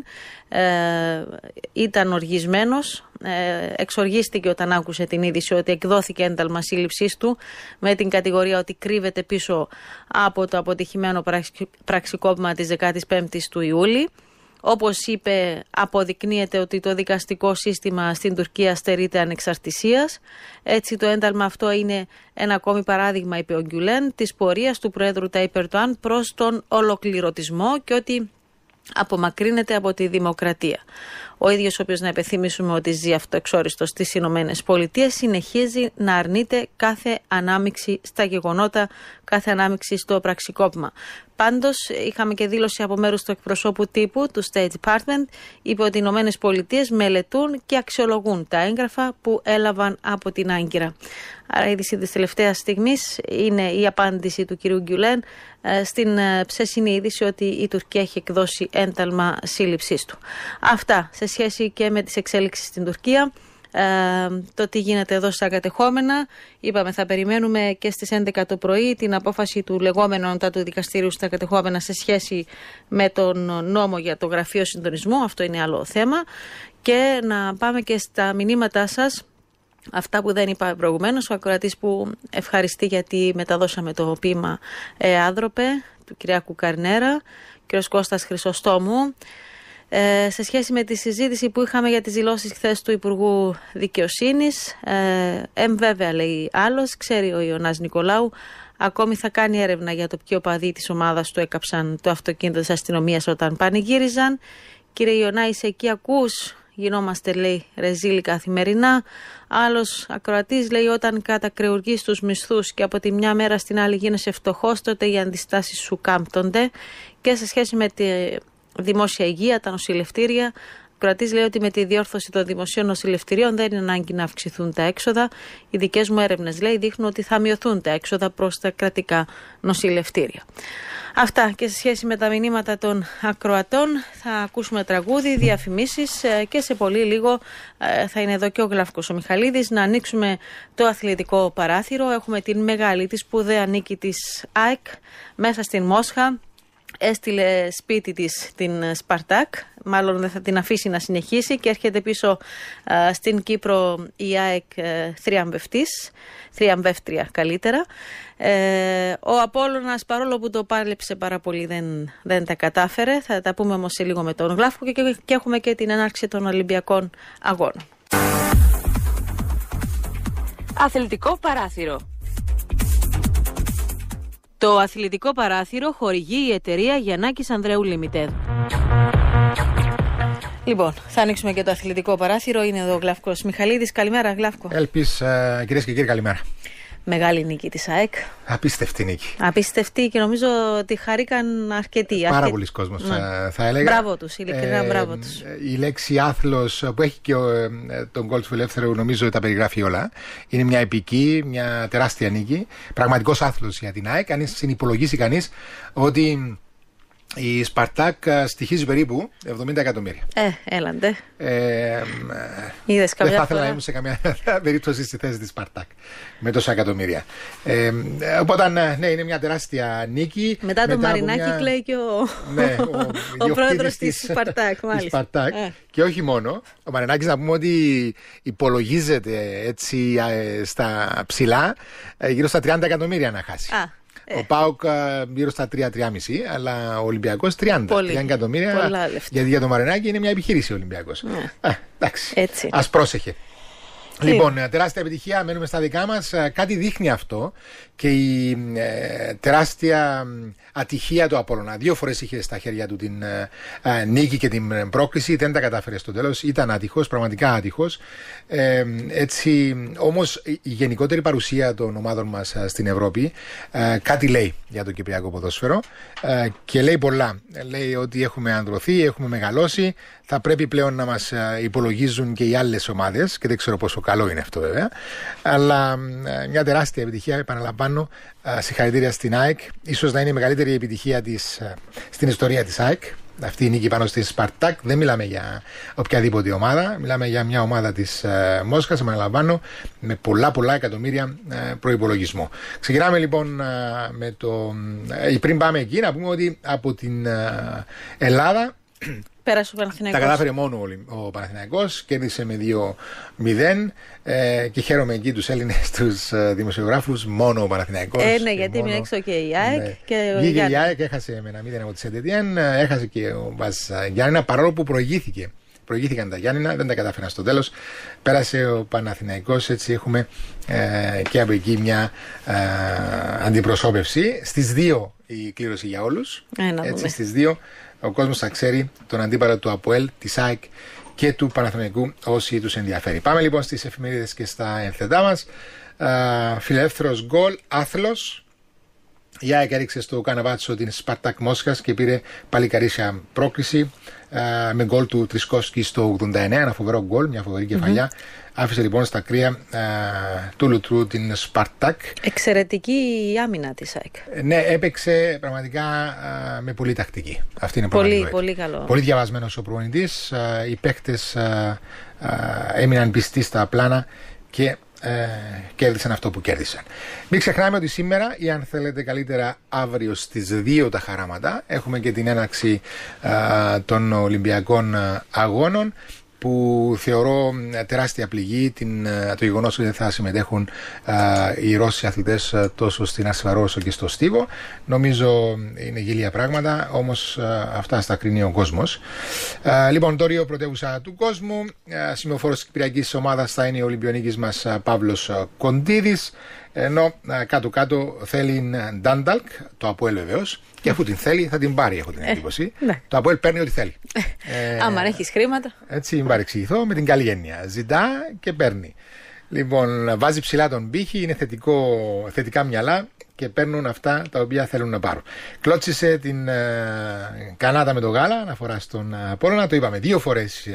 Ήταν οργισμένος, εξοργίστηκε όταν άκουσε την είδηση ότι εκδόθηκε ένταλμα σύλληψής του, με την κατηγορία ότι κρύβεται πίσω από το αποτυχημένο πραξικόπημα της 15ης του Ιούλη. Όπως είπε, αποδεικνύεται ότι το δικαστικό σύστημα στην Τουρκία στερείται ανεξαρτησίας. Έτσι το ένταλμα αυτό είναι ένα ακόμη παράδειγμα, είπε ο Γκιουλέν, της πορείας του Προέδρου Ταϊπ Ερντοάν προς τον ολοκληρωτισμό και ότι απομακρύνεται από τη δημοκρατία. Ο ίδιος, ο οποίος, να υπενθυμίσουμε ότι ζει αυτοεξόριστος στις Ηνωμένες Πολιτείες, συνεχίζει να αρνείται κάθε ανάμειξη στα γεγονότα, κάθε ανάμειξη στο πραξικόπημα. Πάντως, είχαμε και δήλωση από μέρους του εκπροσώπου τύπου του State Department. Είπε ότι οι Ηνωμένες Πολιτείες μελετούν και αξιολογούν τα έγγραφα που έλαβαν από την Άγκυρα. Άρα, η είδηση της τελευταίας στιγμής είναι η απάντηση του κυρίου Γκιουλέν στην ψέσινη είδηση ότι η Τουρκία έχει εκδώσει ένταλμα σύλληψής του. Αυτά σε σχέση και με τις εξέλιξεις στην Τουρκία. Το τι γίνεται εδώ στα κατεχόμενα. Είπαμε, θα περιμένουμε και στις 11 το πρωί την απόφαση του λεγόμενου ανώτατου δικαστήριου στα κατεχόμενα σε σχέση με τον νόμο για το γραφείο συντονισμού. Αυτό είναι άλλο θέμα. Και να πάμε και στα μηνύματά σας. Αυτά που δεν είπα προηγουμένως, ο ακροατής που ευχαριστεί γιατί μεταδώσαμε το ποίημα «Άδροπε» του Κυριάκου Καρνέρα, κ. Κώστας Χρυσοστόμου. Σε σχέση με τη συζήτηση που είχαμε για τις δηλώσεις χθες του Υπουργού Δικαιοσύνης, βέβαια, λέει άλλος, ξέρει ο Ιωνάς Νικολάου, ακόμη θα κάνει έρευνα για το ποιοι οπαδοί της ομάδας του έκαψαν το αυτοκίνητο της αστυνομίας όταν πανηγύριζαν. Κύριε Ιωνά, είσαι εκεί, ακούς? Γινόμαστε, λέει, ρεζίλοι καθημερινά. Άλλος ακροατής λέει: όταν κατακρεουργείς τους μισθούς και από τη μια μέρα στην άλλη γίνεσαι φτωχός, τότε οι αντιστάσεις σου κάμπτονται. Και σε σχέση με τη δημόσια υγεία, τα νοσηλευτήρια, ο ακροατής λέει ότι με τη διόρθωση των δημοσίων νοσηλευτηρίων δεν είναι ανάγκη να αυξηθούν τα έξοδα. Οι δικές μου έρευνες, λέει, δείχνουν ότι θα μειωθούν τα έξοδα προς τα κρατικά νοσηλευτήρια. Αυτά και σε σχέση με τα μηνύματα των ακροατών. Θα ακούσουμε τραγούδι, διαφημίσεις και σε πολύ λίγο θα είναι εδώ και ο Γλαύκος ο Μιχαλίδης να ανοίξουμε το αθλητικό παράθυρο. Έχουμε την μεγάλη, τη σπουδαία νίκη της ΑΕΚ μέσα στην Μόσχα. Έστειλε σπίτι της την Σπαρτάκ, μάλλον δεν θα την αφήσει να συνεχίσει και έρχεται πίσω στην Κύπρο η ΑΕΚ θριαμβεύτρια καλύτερα. Ο Απόλλωνας, παρόλο που το πάλεψε πάρα πολύ, δεν τα κατάφερε. Θα τα πούμε όμως σε λίγο με τον Γλάφκο και έχουμε και την έναρξη των Ολυμπιακών Αγώνων. Αθλητικό παράθυρο. Το αθλητικό παράθυρο χορηγεί η εταιρεία Γιαννάκης Ανδρέου Limited. Λοιπόν, θα ανοίξουμε και το αθλητικό παράθυρο. Είναι εδώ ο Γλαύκος Μιχαλίδης. Καλημέρα, Γλαύκο. Ελπίς, κυρίες και κύριοι, καλημέρα. Μεγάλη νίκη της ΑΕΚ. Απίστευτη νίκη. Απίστευτη και νομίζω ότι χαρήκαν αρκετοί. Πάρα πολλοί κόσμος, θα έλεγα. Μπράβο τους, ειλικρινά μπράβο τους. Η λέξη άθλος που έχει και τον γκολ του Ελεύθερου νομίζω ότι τα περιγράφει όλα. Είναι μια επική, μια τεράστια νίκη. Πραγματικός άθλος για την ΑΕΚ. Αν συνυπολογίσει κανείς ότι η Σπαρτάκ στοιχίζει περίπου 70 εκατομμύρια. Έλαντε. Δεν θα ήθελα να ήμουν σε καμία περίπτωση στη θέση της Σπαρτάκ με τόσα εκατομμύρια. Οπότε, ναι, είναι μια τεράστια νίκη. Μετά το Μαρινάκι κλαίει και ο πρόεδρος της Σπαρτάκ. Και όχι μόνο. Ο Μαρινάκης, να πούμε ότι υπολογίζεται έτσι στα ψηλά γύρω στα 30 εκατομμύρια να χάσει. Ο ΠΑΟΚ γύρω στα 3-3,5, αλλά ο Ολυμπιακός 30 εκατομμύρια. Γιατί για το Μαρινάκι είναι μια επιχείρηση ο Ολυμπιακός. Εντάξει. Ας πρόσεχε. Λοιπόν, τεράστια επιτυχία, μένουμε στα δικά μας. Κάτι δείχνει αυτό και η τεράστια ατυχία του Απόλλωνα. 2 φορές είχε στα χέρια του την νίκη και την πρόκριση, δεν τα κατάφερε στο τέλος. Ήταν άτυχος, πραγματικά άτυχος. Έτσι, όμως η γενικότερη παρουσία των ομάδων μας στην Ευρώπη κάτι λέει για το κυπριακό ποδόσφαιρο και λέει πολλά. Λέει ότι έχουμε ανδρωθεί, έχουμε μεγαλώσει. Θα πρέπει πλέον να μας υπολογίζουν και οι άλλες ομάδες και δεν ξέρω πόσο καλό είναι αυτό βέβαια. Αλλά μια τεράστια επιτυχία, επαναλαμβάνω, συγχαρητήρια στην ΑΕΚ. Ίσως να είναι η μεγαλύτερη επιτυχία στην ιστορία της ΑΕΚ. Αυτή η νίκη πάνω στη Σπαρτάκ. Δεν μιλάμε για οποιαδήποτε ομάδα. Μιλάμε για μια ομάδα της Μόσχας, επαναλαμβάνω, με πολλά εκατομμύρια προϋπολογισμό. Ξεκινάμε λοιπόν με το... Πριν πάμε εκεί, να πούμε ότι από την Ελλάδα Πέρασε ο Παναθηναϊκός. Τα κατάφερε μόνο ο Παναθηναϊκός, κέρδισε με 2-0 και χαίρομαι εκεί τους Έλληνες, τους δημοσιογράφους, μόνο ο Παναθηναϊκός. Ναι, γιατί είναι έξω και η ΑΕΚ. Ναι. Βγήκε η ΑΕΚ, έχασε με 1-0 από τη Σεντ-Ετιέν, έχασε και ο Μπας Γιάννηνα, παρόλο που προηγήθηκαν τα Γιάννηνα, δεν τα κατάφεραν στο τέλος. Πέρασε ο Παναθηναϊκός, έτσι έχουμε και από εκεί μια αντιπροσώπευση. Στις 2 η κλήρωση για όλους. Έτσι, στις 2 ο κόσμος θα ξέρει τον αντίπαλο του ΑΠΟΕΛ, της ΑΕΚ και του Παναθηναϊκού, όσοι τους ενδιαφέρει. Πάμε λοιπόν στις εφημερίδες και στα ενθετά μας. Φιλελεύθερος γκολ, άθλος. Η ΑΕΚ έριξε στο Καναβάτσο την Σπαρτάκ Μόσχας και πήρε παλικαρίσια πρόκριση με γκολ του Τρισκόφσκι στο 89. Ένα φοβερό γκολ, μια φοβερή κεφαλιά. Άφησε λοιπόν στα κρύα του Λουτρού την Σπαρτάκ. Εξαιρετική η άμυνα της ΑΕΚ. Ναι, έπαιξε πραγματικά με πολύ τακτική. Αυτή είναι πολύ καλό. Πολύ διαβασμένος ο προπονητής. Οι παίκτες έμειναν πιστοί στα πλάνα και κέρδισαν αυτό που κέρδισαν. Μην ξεχνάμε ότι σήμερα, ή αν θέλετε καλύτερα αύριο στις 2 τα χαράματα, έχουμε και την έναρξη των Ολυμπιακών Αγώνων, που θεωρώ τεράστια πληγή το γεγονός ότι δεν θα συμμετέχουν οι Ρώσοι αθλητές τόσο στην Αρσβαρό όσο και στο Στίβο. Νομίζω είναι γελία πράγματα, όμως αυτά στα κρίνει ο κόσμος. Λοιπόν, το Ρίο, πρωτεύουσα του κόσμου. Σημειοφόρος της Κυπριακής ομάδας θα είναι ο Ολυμπιονίκης μας Παύλος Κοντίδης, ενώ κάτω-κάτω θέλει Ντάνταλκ, το ΑΠΟΕΛ βεβαίως, και αφού την θέλει θα την πάρει, έχω την εντύπωση. Ναι. Το ΑΠΟΕΛ παίρνει ό,τι θέλει. Άμα έχεις χρήματα. Έτσι, μην παρεξηγηθώ, με την καλή έννοια. Ζητά και παίρνει. Λοιπόν, βάζει ψηλά τον πύχη, είναι θετικά μυαλά και παίρνουν αυτά τα οποία θέλουν να πάρουν. Κλώτσισε την Κανάτα με το γάλα, αναφορά στον Απόλλωνα, το είπαμε 2 φορές.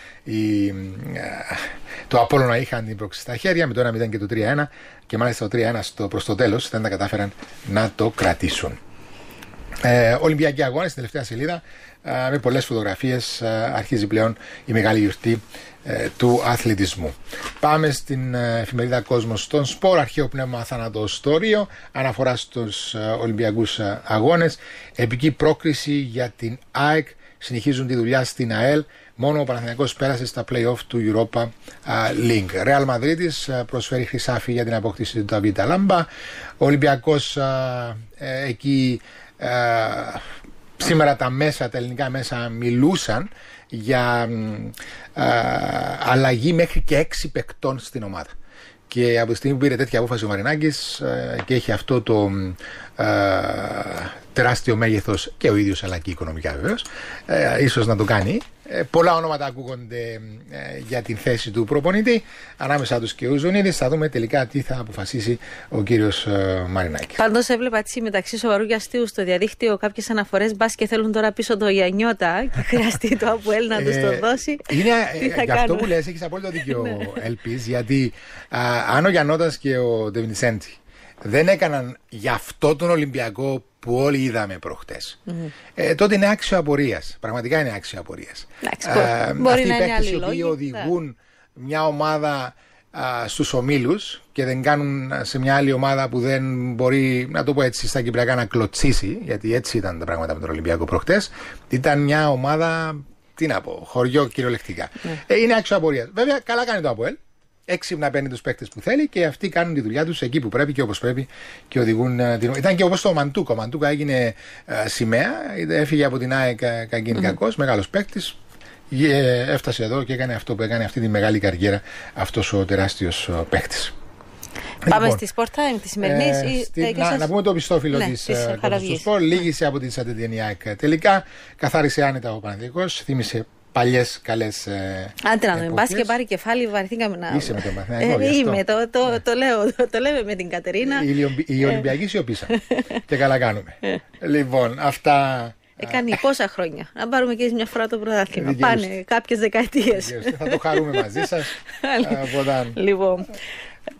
Το Απόλλωνα είχαν την πρόκληση στα χέρια με το 1-0 και το 3-1, και μάλιστα το 3-1 προς το τέλος δεν τα κατάφεραν να το κρατήσουν. Ολυμπιακοί αγώνες στην τελευταία σελίδα, με πολλές φωτογραφίες. Αρχίζει πλέον η μεγάλη γιορτή του αθλητισμού. Πάμε στην εφημερίδα Κόσμος στον Σπορ. Αρχαίο πνεύμα θάνατος στο Ρίο, αναφορά στους Ολυμπιακούς αγώνες. Επική πρόκριση για την ΑΕΚ. Συνεχίζουν τη δουλειά στην ΑΕΛ. Μόνο ο Παναθηναϊκός πέρασε στα play-off του Europa League. Ρεάλ Μαδρίτης προσφέρει χρυσάφι για την απόκτηση του Νταβίτ Αλάμπα. Ο Ολυμπιακός εκεί σήμερα τα ελληνικά μέσα μιλούσαν για αλλαγή μέχρι και 6 παικτών στην ομάδα. Και από τη στιγμή που πήρε τέτοια απόφαση ο Μαρινάκης και έχει αυτό το τεράστιο μέγεθος και ο ίδιος, αλλά και οικονομικά βεβαίως, ίσως να το κάνει. Πολλά ονόματα ακούγονται για την θέση του προπονητή, ανάμεσα τους και ο Ζουνίδης. Θα δούμε τελικά τι θα αποφασίσει ο κύριος Μαρινάκης. Πάντως έβλεπα έτσι μεταξύ σοβαρού και αστείου στο διαδίκτυο κάποιες αναφορές, μπας και θέλουν τώρα πίσω το Γιαννιώτα και χρειαστεί το ΑΠΟΕΛ να τους το δώσει. Για αυτό που λες έχεις απόλυτο δίκιο, Ελπίς, γιατί αν ο Γιαννώτας και ο Ντεβινισέντη δεν έκαναν για αυτό τον Ολυμπιακό που όλοι είδαμε προχτές, τότε είναι άξιο απορίας. Πραγματικά είναι άξιο απορίας. Αυτοί οι παίκτες οι οποίοι οδηγούν μια ομάδα στους ομίλους και δεν κάνουν σε μια άλλη ομάδα που δεν μπορεί, να το πω έτσι στα κυπριακά, να κλωτσίσει, γιατί έτσι ήταν τα πράγματα με τον Ολυμπιακό προχτές. Ήταν μια ομάδα, τι να πω, χωριό κυριολεκτικά. Είναι άξιο απορίας. Βέβαια, καλά κάνει το ΑΠΟΕΛ. Έξυπνα παίρνει τους παίκτες που θέλει και αυτοί κάνουν τη δουλειά τους εκεί που πρέπει και όπως πρέπει και οδηγούν την. Ήταν και όπως το Μαντούκο. Ο Μαντούκο έγινε σημαία, έφυγε από την ΑΕΚ κακός, μεγάλος παίκτης. Έφτασε εδώ και έκανε αυτό που έκανε, αυτή τη μεγάλη καριέρα, αυτός ο τεράστιος παίκτης. Πάμε στη Sport Time τη σημερινή. Να πούμε το επιστόφυλλο της του Sport. Λίγησε από την Σαντεντιέν η ΑΕΚ τελικά. Καθάρισε άνετα ο Παναθηναϊκός. Θύμισε παλιές καλές. Άντε να μην πας και πάρει κεφάλι, βαρεθήκαμε να. Είσαι με τον Παναθηναϊκό. Είμαι, το λέμε με την Κατερίνα. Οι Ολυμπιακοί σιωπήσαν. Και καλά κάνουμε. Λοιπόν, αυτά. Κάνει πόσα χρόνια. Να πάρουμε και μια φορά το πρωτάθλημα. Πάνε κάποιες δεκαετίες. Θα το χαρούμε μαζί σας. Λοιπόν.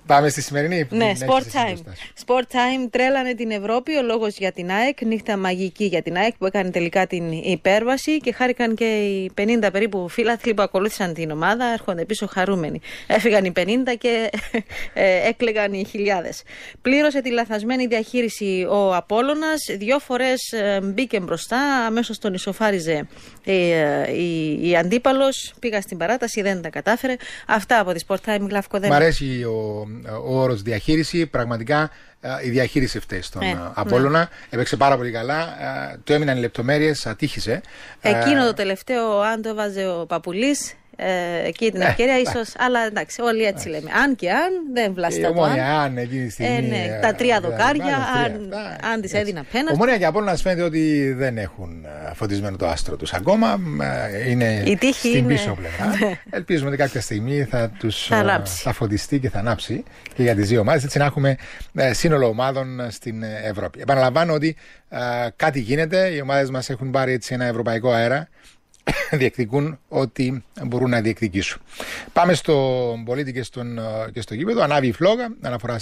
Πάμε στη σημερινή. Ναι, Sport Time τρέλανε την Ευρώπη. Ο λόγος για την ΑΕΚ. Νύχτα μαγική για την ΑΕΚ που έκανε τελικά την υπέρβαση και χάρηκαν και οι 50 περίπου φίλαθλοι που ακολούθησαν την ομάδα. Έρχονται πίσω χαρούμενοι. Έφυγαν οι 50 και έκλαιγαν οι χιλιάδες. Πλήρωσε τη λαθασμένη διαχείριση ο Απόλλωνας. 2 φορές μπήκε μπροστά. Αμέσως τον ισοφάριζε η αντίπαλος. Πήγα στην παράταση, δεν τα κατάφερε. Αυτά από τη Sport Time. Γλαύκο, δεν. Μ' αρέσει ο όρος διαχείριση. Πραγματικά η διαχείριση αυτή στον Απόλλωνα έπαιξε πάρα πολύ καλά. Το έμειναν οι λεπτομέρειες, ατύχησε. Εκείνο το τελευταίο, αν το έβαζε ο Παπουλής, εκεί την ευκαιρία ίσως. Αλλά εντάξει, όλοι έτσι λέμε. Αν και αν, δεν βλάστα το αν. Εκείνη τη στιγμή, τα 3 δοκάρια, αν τις έδινα πέναλτι. Ομόνια και Απόλλωνας φαίνεται ότι δεν έχουν φωτισμένο το άστρο τους ακόμα. Είναι στην πίσω πλευρά. Ελπίζουμε ότι κάποια στιγμή θα φωτιστεί και θα ανάψει και για τις δύο ομάδες. Έτσι να έχουμε σύνολο ομάδων στην Ευρώπη. Επαναλαμβάνω ότι κάτι γίνεται. Οι ομάδες μας έχουν πάρει έτσι ένα ευρωπαϊκό αέρα. Διεκδικούν ό,τι μπορούν να διεκδικήσουν. Πάμε στον πολίτη και στο γήπεδο. Ανάβει η φλόγα, αναφορά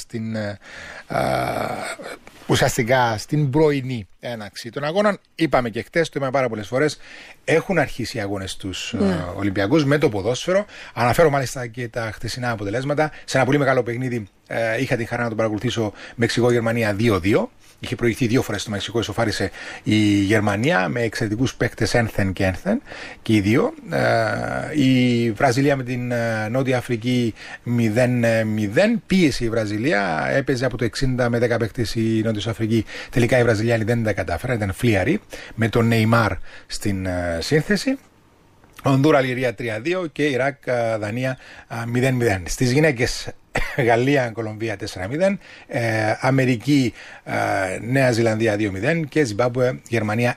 ουσιαστικά στην πρωινή έναξη των αγώνων. Είπαμε και χτες, το είπαμε πάρα πολλές φορές, έχουν αρχίσει οι αγώνες τους Ολυμπιακούς με το ποδόσφαιρο. Αναφέρω μάλιστα και τα χτεσινά αποτελέσματα. Σε ένα πολύ μεγάλο παιχνίδι είχα την χαρά να τον παρακολουθήσω Μεξικό-Γερμανία 2-2. Είχε προηγηθεί 2 φορές στο Μεξικό, ισοφάρισε η Γερμανία με εξαιρετικούς παίκτες ένθεν και ένθεν και οι δύο. Η Βραζιλία με την Νότια Αφρική 0-0. Πίεση η Βραζιλία, έπαιζε από το 60 με 10 παίκτες η Νότια Αφρική. Τελικά η Βραζιλιάνοι δεν τα κατάφεραν, ήταν φλιαροί με τον Νεϊμάρ στην σύνθεση. Ονδούρα Λιρία 3-2 και Ιράκ Δανία 0-0. Στις γυναίκες Γαλλία Κολομβία 4-0, Αμερική Νέα Ζηλανδία 2-0 και Ζιμπάμπουε Γερμανία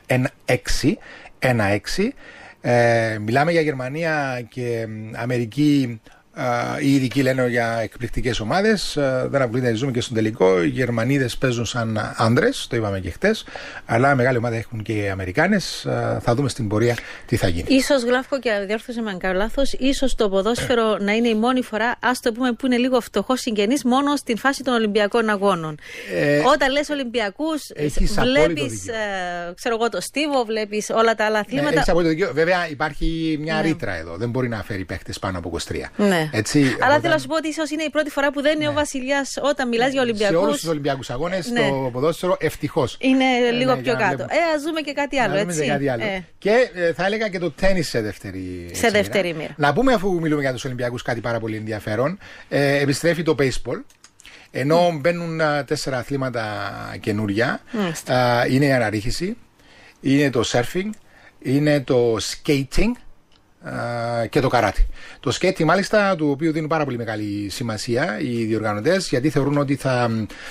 1-6. Μιλάμε για Γερμανία και Αμερική. Οι ειδικοί λένε για εκπληκτικές ομάδες. Δεν αποκλείται να ζούμε και στον τελικό. Οι Γερμανίδες παίζουν σαν άντρες, το είπαμε και χτες. Αλλά μεγάλη ομάδα έχουν και οι Αμερικάνες. Θα δούμε στην πορεία τι θα γίνει. Ίσως, Γλαύκο, και διόρθωσε με αν κάνω λάθος, ίσως το ποδόσφαιρο να είναι η μόνη φορά, ας το πούμε, που είναι λίγο φτωχός συγγενής μόνο στην φάση των Ολυμπιακών Αγώνων. Όταν λες Ολυμπιακούς, βλέπεις ξέρω εγώ, το Στίβο, βλέπεις όλα τα άλλα αθλήματα. Έχεις απόλυτο δίκιο. Βέβαια, υπάρχει μια ρήτρα εδώ. Δεν μπορεί να φέρει παίχτες πάνω από 23. Έτσι, αλλά θέλω να σου πω ότι ίσως είναι η πρώτη φορά που δεν είναι ο βασιλιάς όταν μιλάς για Ολυμπιακούς. Σε όλους τους Ολυμπιακούς αγώνες το ποδόσφαιρο ευτυχώς είναι λίγο πιο κάτω. Ας δούμε και κάτι άλλο. Και θα έλεγα και το τένις σε δεύτερη μοίρα. Να πούμε, αφού μιλούμε για τους Ολυμπιακούς, κάτι πάρα πολύ ενδιαφέρον. Επιστρέφει το baseball. Ενώ μπαίνουν 4 αθλήματα καινούρια. Είναι η αναρρίχηση, είναι το surfing, είναι το skating και το καράτι. Το σκέτι, μάλιστα, του οποίου δίνουν πάρα πολύ μεγάλη σημασία οι διοργανωτές, γιατί θεωρούν ότι θα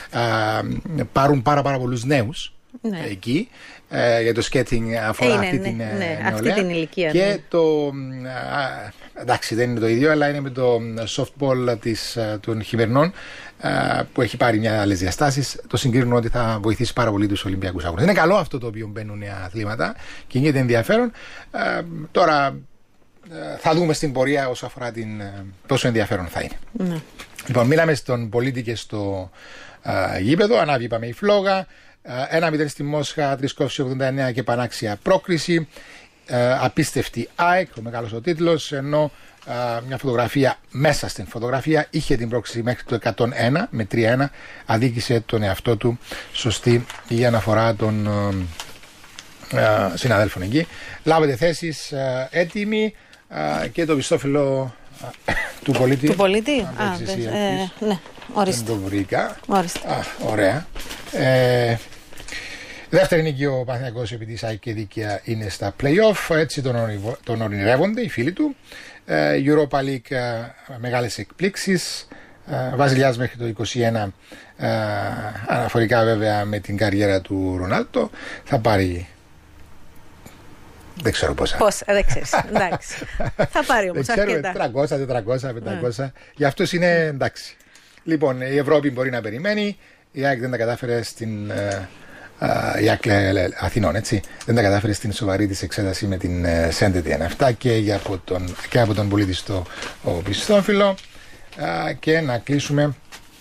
πάρουν πάρα πολλούς νέους εκεί. Για το σκέτινγκ αφορά αυτή την ηλικία. Και εντάξει, δεν είναι το ίδιο, αλλά είναι με το softball των χειμερινών που έχει πάρει μια άλλες διαστάσεις. Το συγκρίνουν ότι θα βοηθήσει πάρα πολύ τους Ολυμπιακούς αγώνες. Είναι καλό αυτό το οποίο μπαίνουν νέα αθλήματα και γίνεται ενδιαφέρον. Τώρα θα δούμε στην πορεία όσο αφορά πόσο ενδιαφέρον θα είναι. Λοιπόν, μίλαμε στον πολίτη και στο γήπεδο. Ανάβει, είπαμε, η φλόγα. 1-0 στη Μόσχα, Τρισκόφση 89 και πανάξια πρόκριση. Απίστευτη ΑΕΚ, ο μεγάλος ο τίτλος, ενώ μια φωτογραφία, μέσα στην φωτογραφία είχε την πρόκριση μέχρι το 101 με 3-1. Αδίκησε τον εαυτό του. Σωστή η αναφορά των συναδέλφων εκεί. Λάβετε θέσεις έτοιμοι και το πιστόφυλλο του πολίτη. Του πολίτη? Ναι, ορίστε. Δεν το βρήκα. Ωραία. Δεύτερη νίκη ο Παναθηναϊκός επί της ΑΕΚ και δίκαια είναι στα play-off. Έτσι τον ονειρεύονται οι φίλοι του. Europa League, μεγάλες εκπλήξεις. Βασιλιάς μέχρι το 21, αναφορικά βέβαια με την καριέρα του Ρονάλντο. Θα πάρει, δεν ξέρω πόσα. Δεν ξέρεις, εντάξει. Θα πάρει όμως αρκετά. 300, 400, 500. Για αυτούς είναι εντάξει. Λοιπόν, η Ευρώπη μπορεί να περιμένει. Η ΑΕΚ δεν τα κατάφερε στην η ΑΕΚ Αθηνών, έτσι. Δεν τα κατάφερε στην σοβαρή της εξέταση με την Σέντετιεν. Αυτά και από τον πολίτη στο πιστόφυλλο. Και να κλείσουμε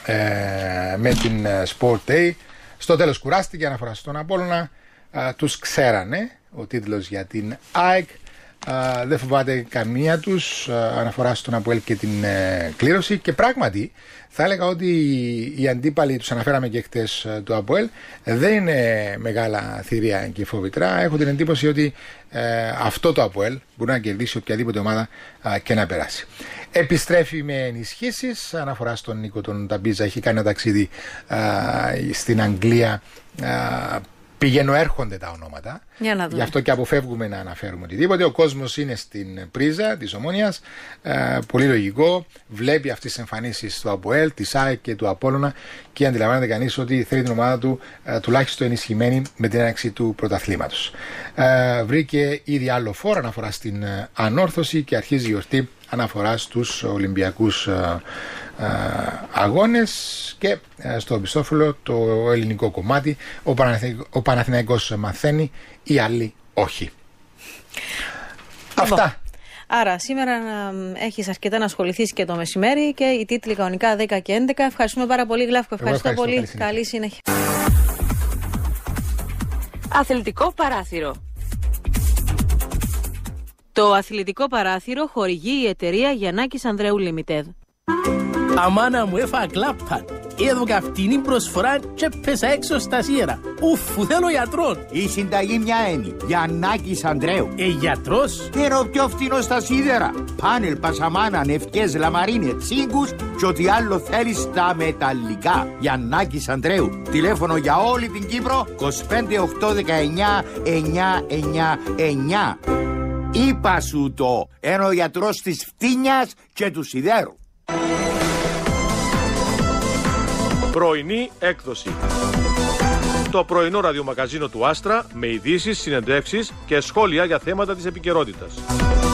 με την Sport A. Στο τέλος κουράστηκε, αναφορά στον Απόλλωνα. Τους ξέρανε, ο τίτλος για την ΑΕΚ. Δεν φοβάται καμία τους, αναφορά στον ΑΠΟΕΛ και την κλήρωση. Και πράγματι θα έλεγα ότι οι αντίπαλοι, τους αναφέραμε και χτες του ΑΠΟΕΛ, δεν είναι μεγάλα θηρία και φοβητρά. Έχω την εντύπωση ότι αυτό το ΑΠΟΕΛ μπορεί να κερδίσει οποιαδήποτε ομάδα και να περάσει. Επιστρέφει με ενισχύσεις, αναφορά στον Νίκο τον Ταμπίζα, έχει κάνει ένα ταξίδι στην Αγγλία. Πηγαίνω-έρχονται τα ονόματα. Γι' αυτό και αποφεύγουμε να αναφέρουμε οτιδήποτε. Ο κόσμος είναι στην πρίζα της Ομόνοιας. Πολύ λογικό. Βλέπει αυτές τις εμφανίσεις του ΑΠΟΕΛ, της ΑΕΚ και του Απόλλωνα και αντιλαμβάνεται κανείς ότι θέλει την ομάδα του τουλάχιστον ενισχυμένη με την έναρξη του πρωταθλήματος. Βρήκε ήδη άλλο φόρο αναφορά στην ανόρθωση και αρχίζει η γιορτή αναφορά στους Ολυμπιακούς αγώνες και στο Πιστόφυλλο το ελληνικό κομμάτι. Ο Παναθηναϊκός μαθαίνει, οι άλλοι όχι. Αυτά. Άρα σήμερα έχεις αρκετά να ασχοληθείς και το μεσημέρι και οι τίτλοι κανονικά 10 και 11. Ευχαριστούμε πάρα πολύ, Γλάφκο. Ευχαριστώ πολύ. Καλή συνέχεια. Αθλητικό παράθυρο. Το αθλητικό παράθυρο χορηγεί η εταιρεία Γιαννάκης Ανδρέου Limited. Αμάνα μου, έφαγα κλάπα. Έδωκα αυτήν προσφορά και πέσα έξω στα σύερα. Ουφ, θέλω γιατρόν. Η συνταγή μια είναι. Γιαννάκης Ανδρέου. Γιατρός. Και είναι ο πιο φθηνός στα σίδερα. Πάνελ, πασαμάνα, νευκές, λαμαρίνε, τσίγκους και ό,τι άλλο θέλεις στα μεταλλικά. Γιαννάκης Ανδρέου. Τηλέφωνο για όλη την Κύπρο 25819 999. Είπα σου το. Είναι ο γιατρός της φτύνιας και του σιδέρου. Πρωινή έκδοση. Το πρωινό ραδιομαγαζίνο του Άστρα με ειδήσεις, συνεντεύξεις και σχόλια για θέματα της επικαιρότητας.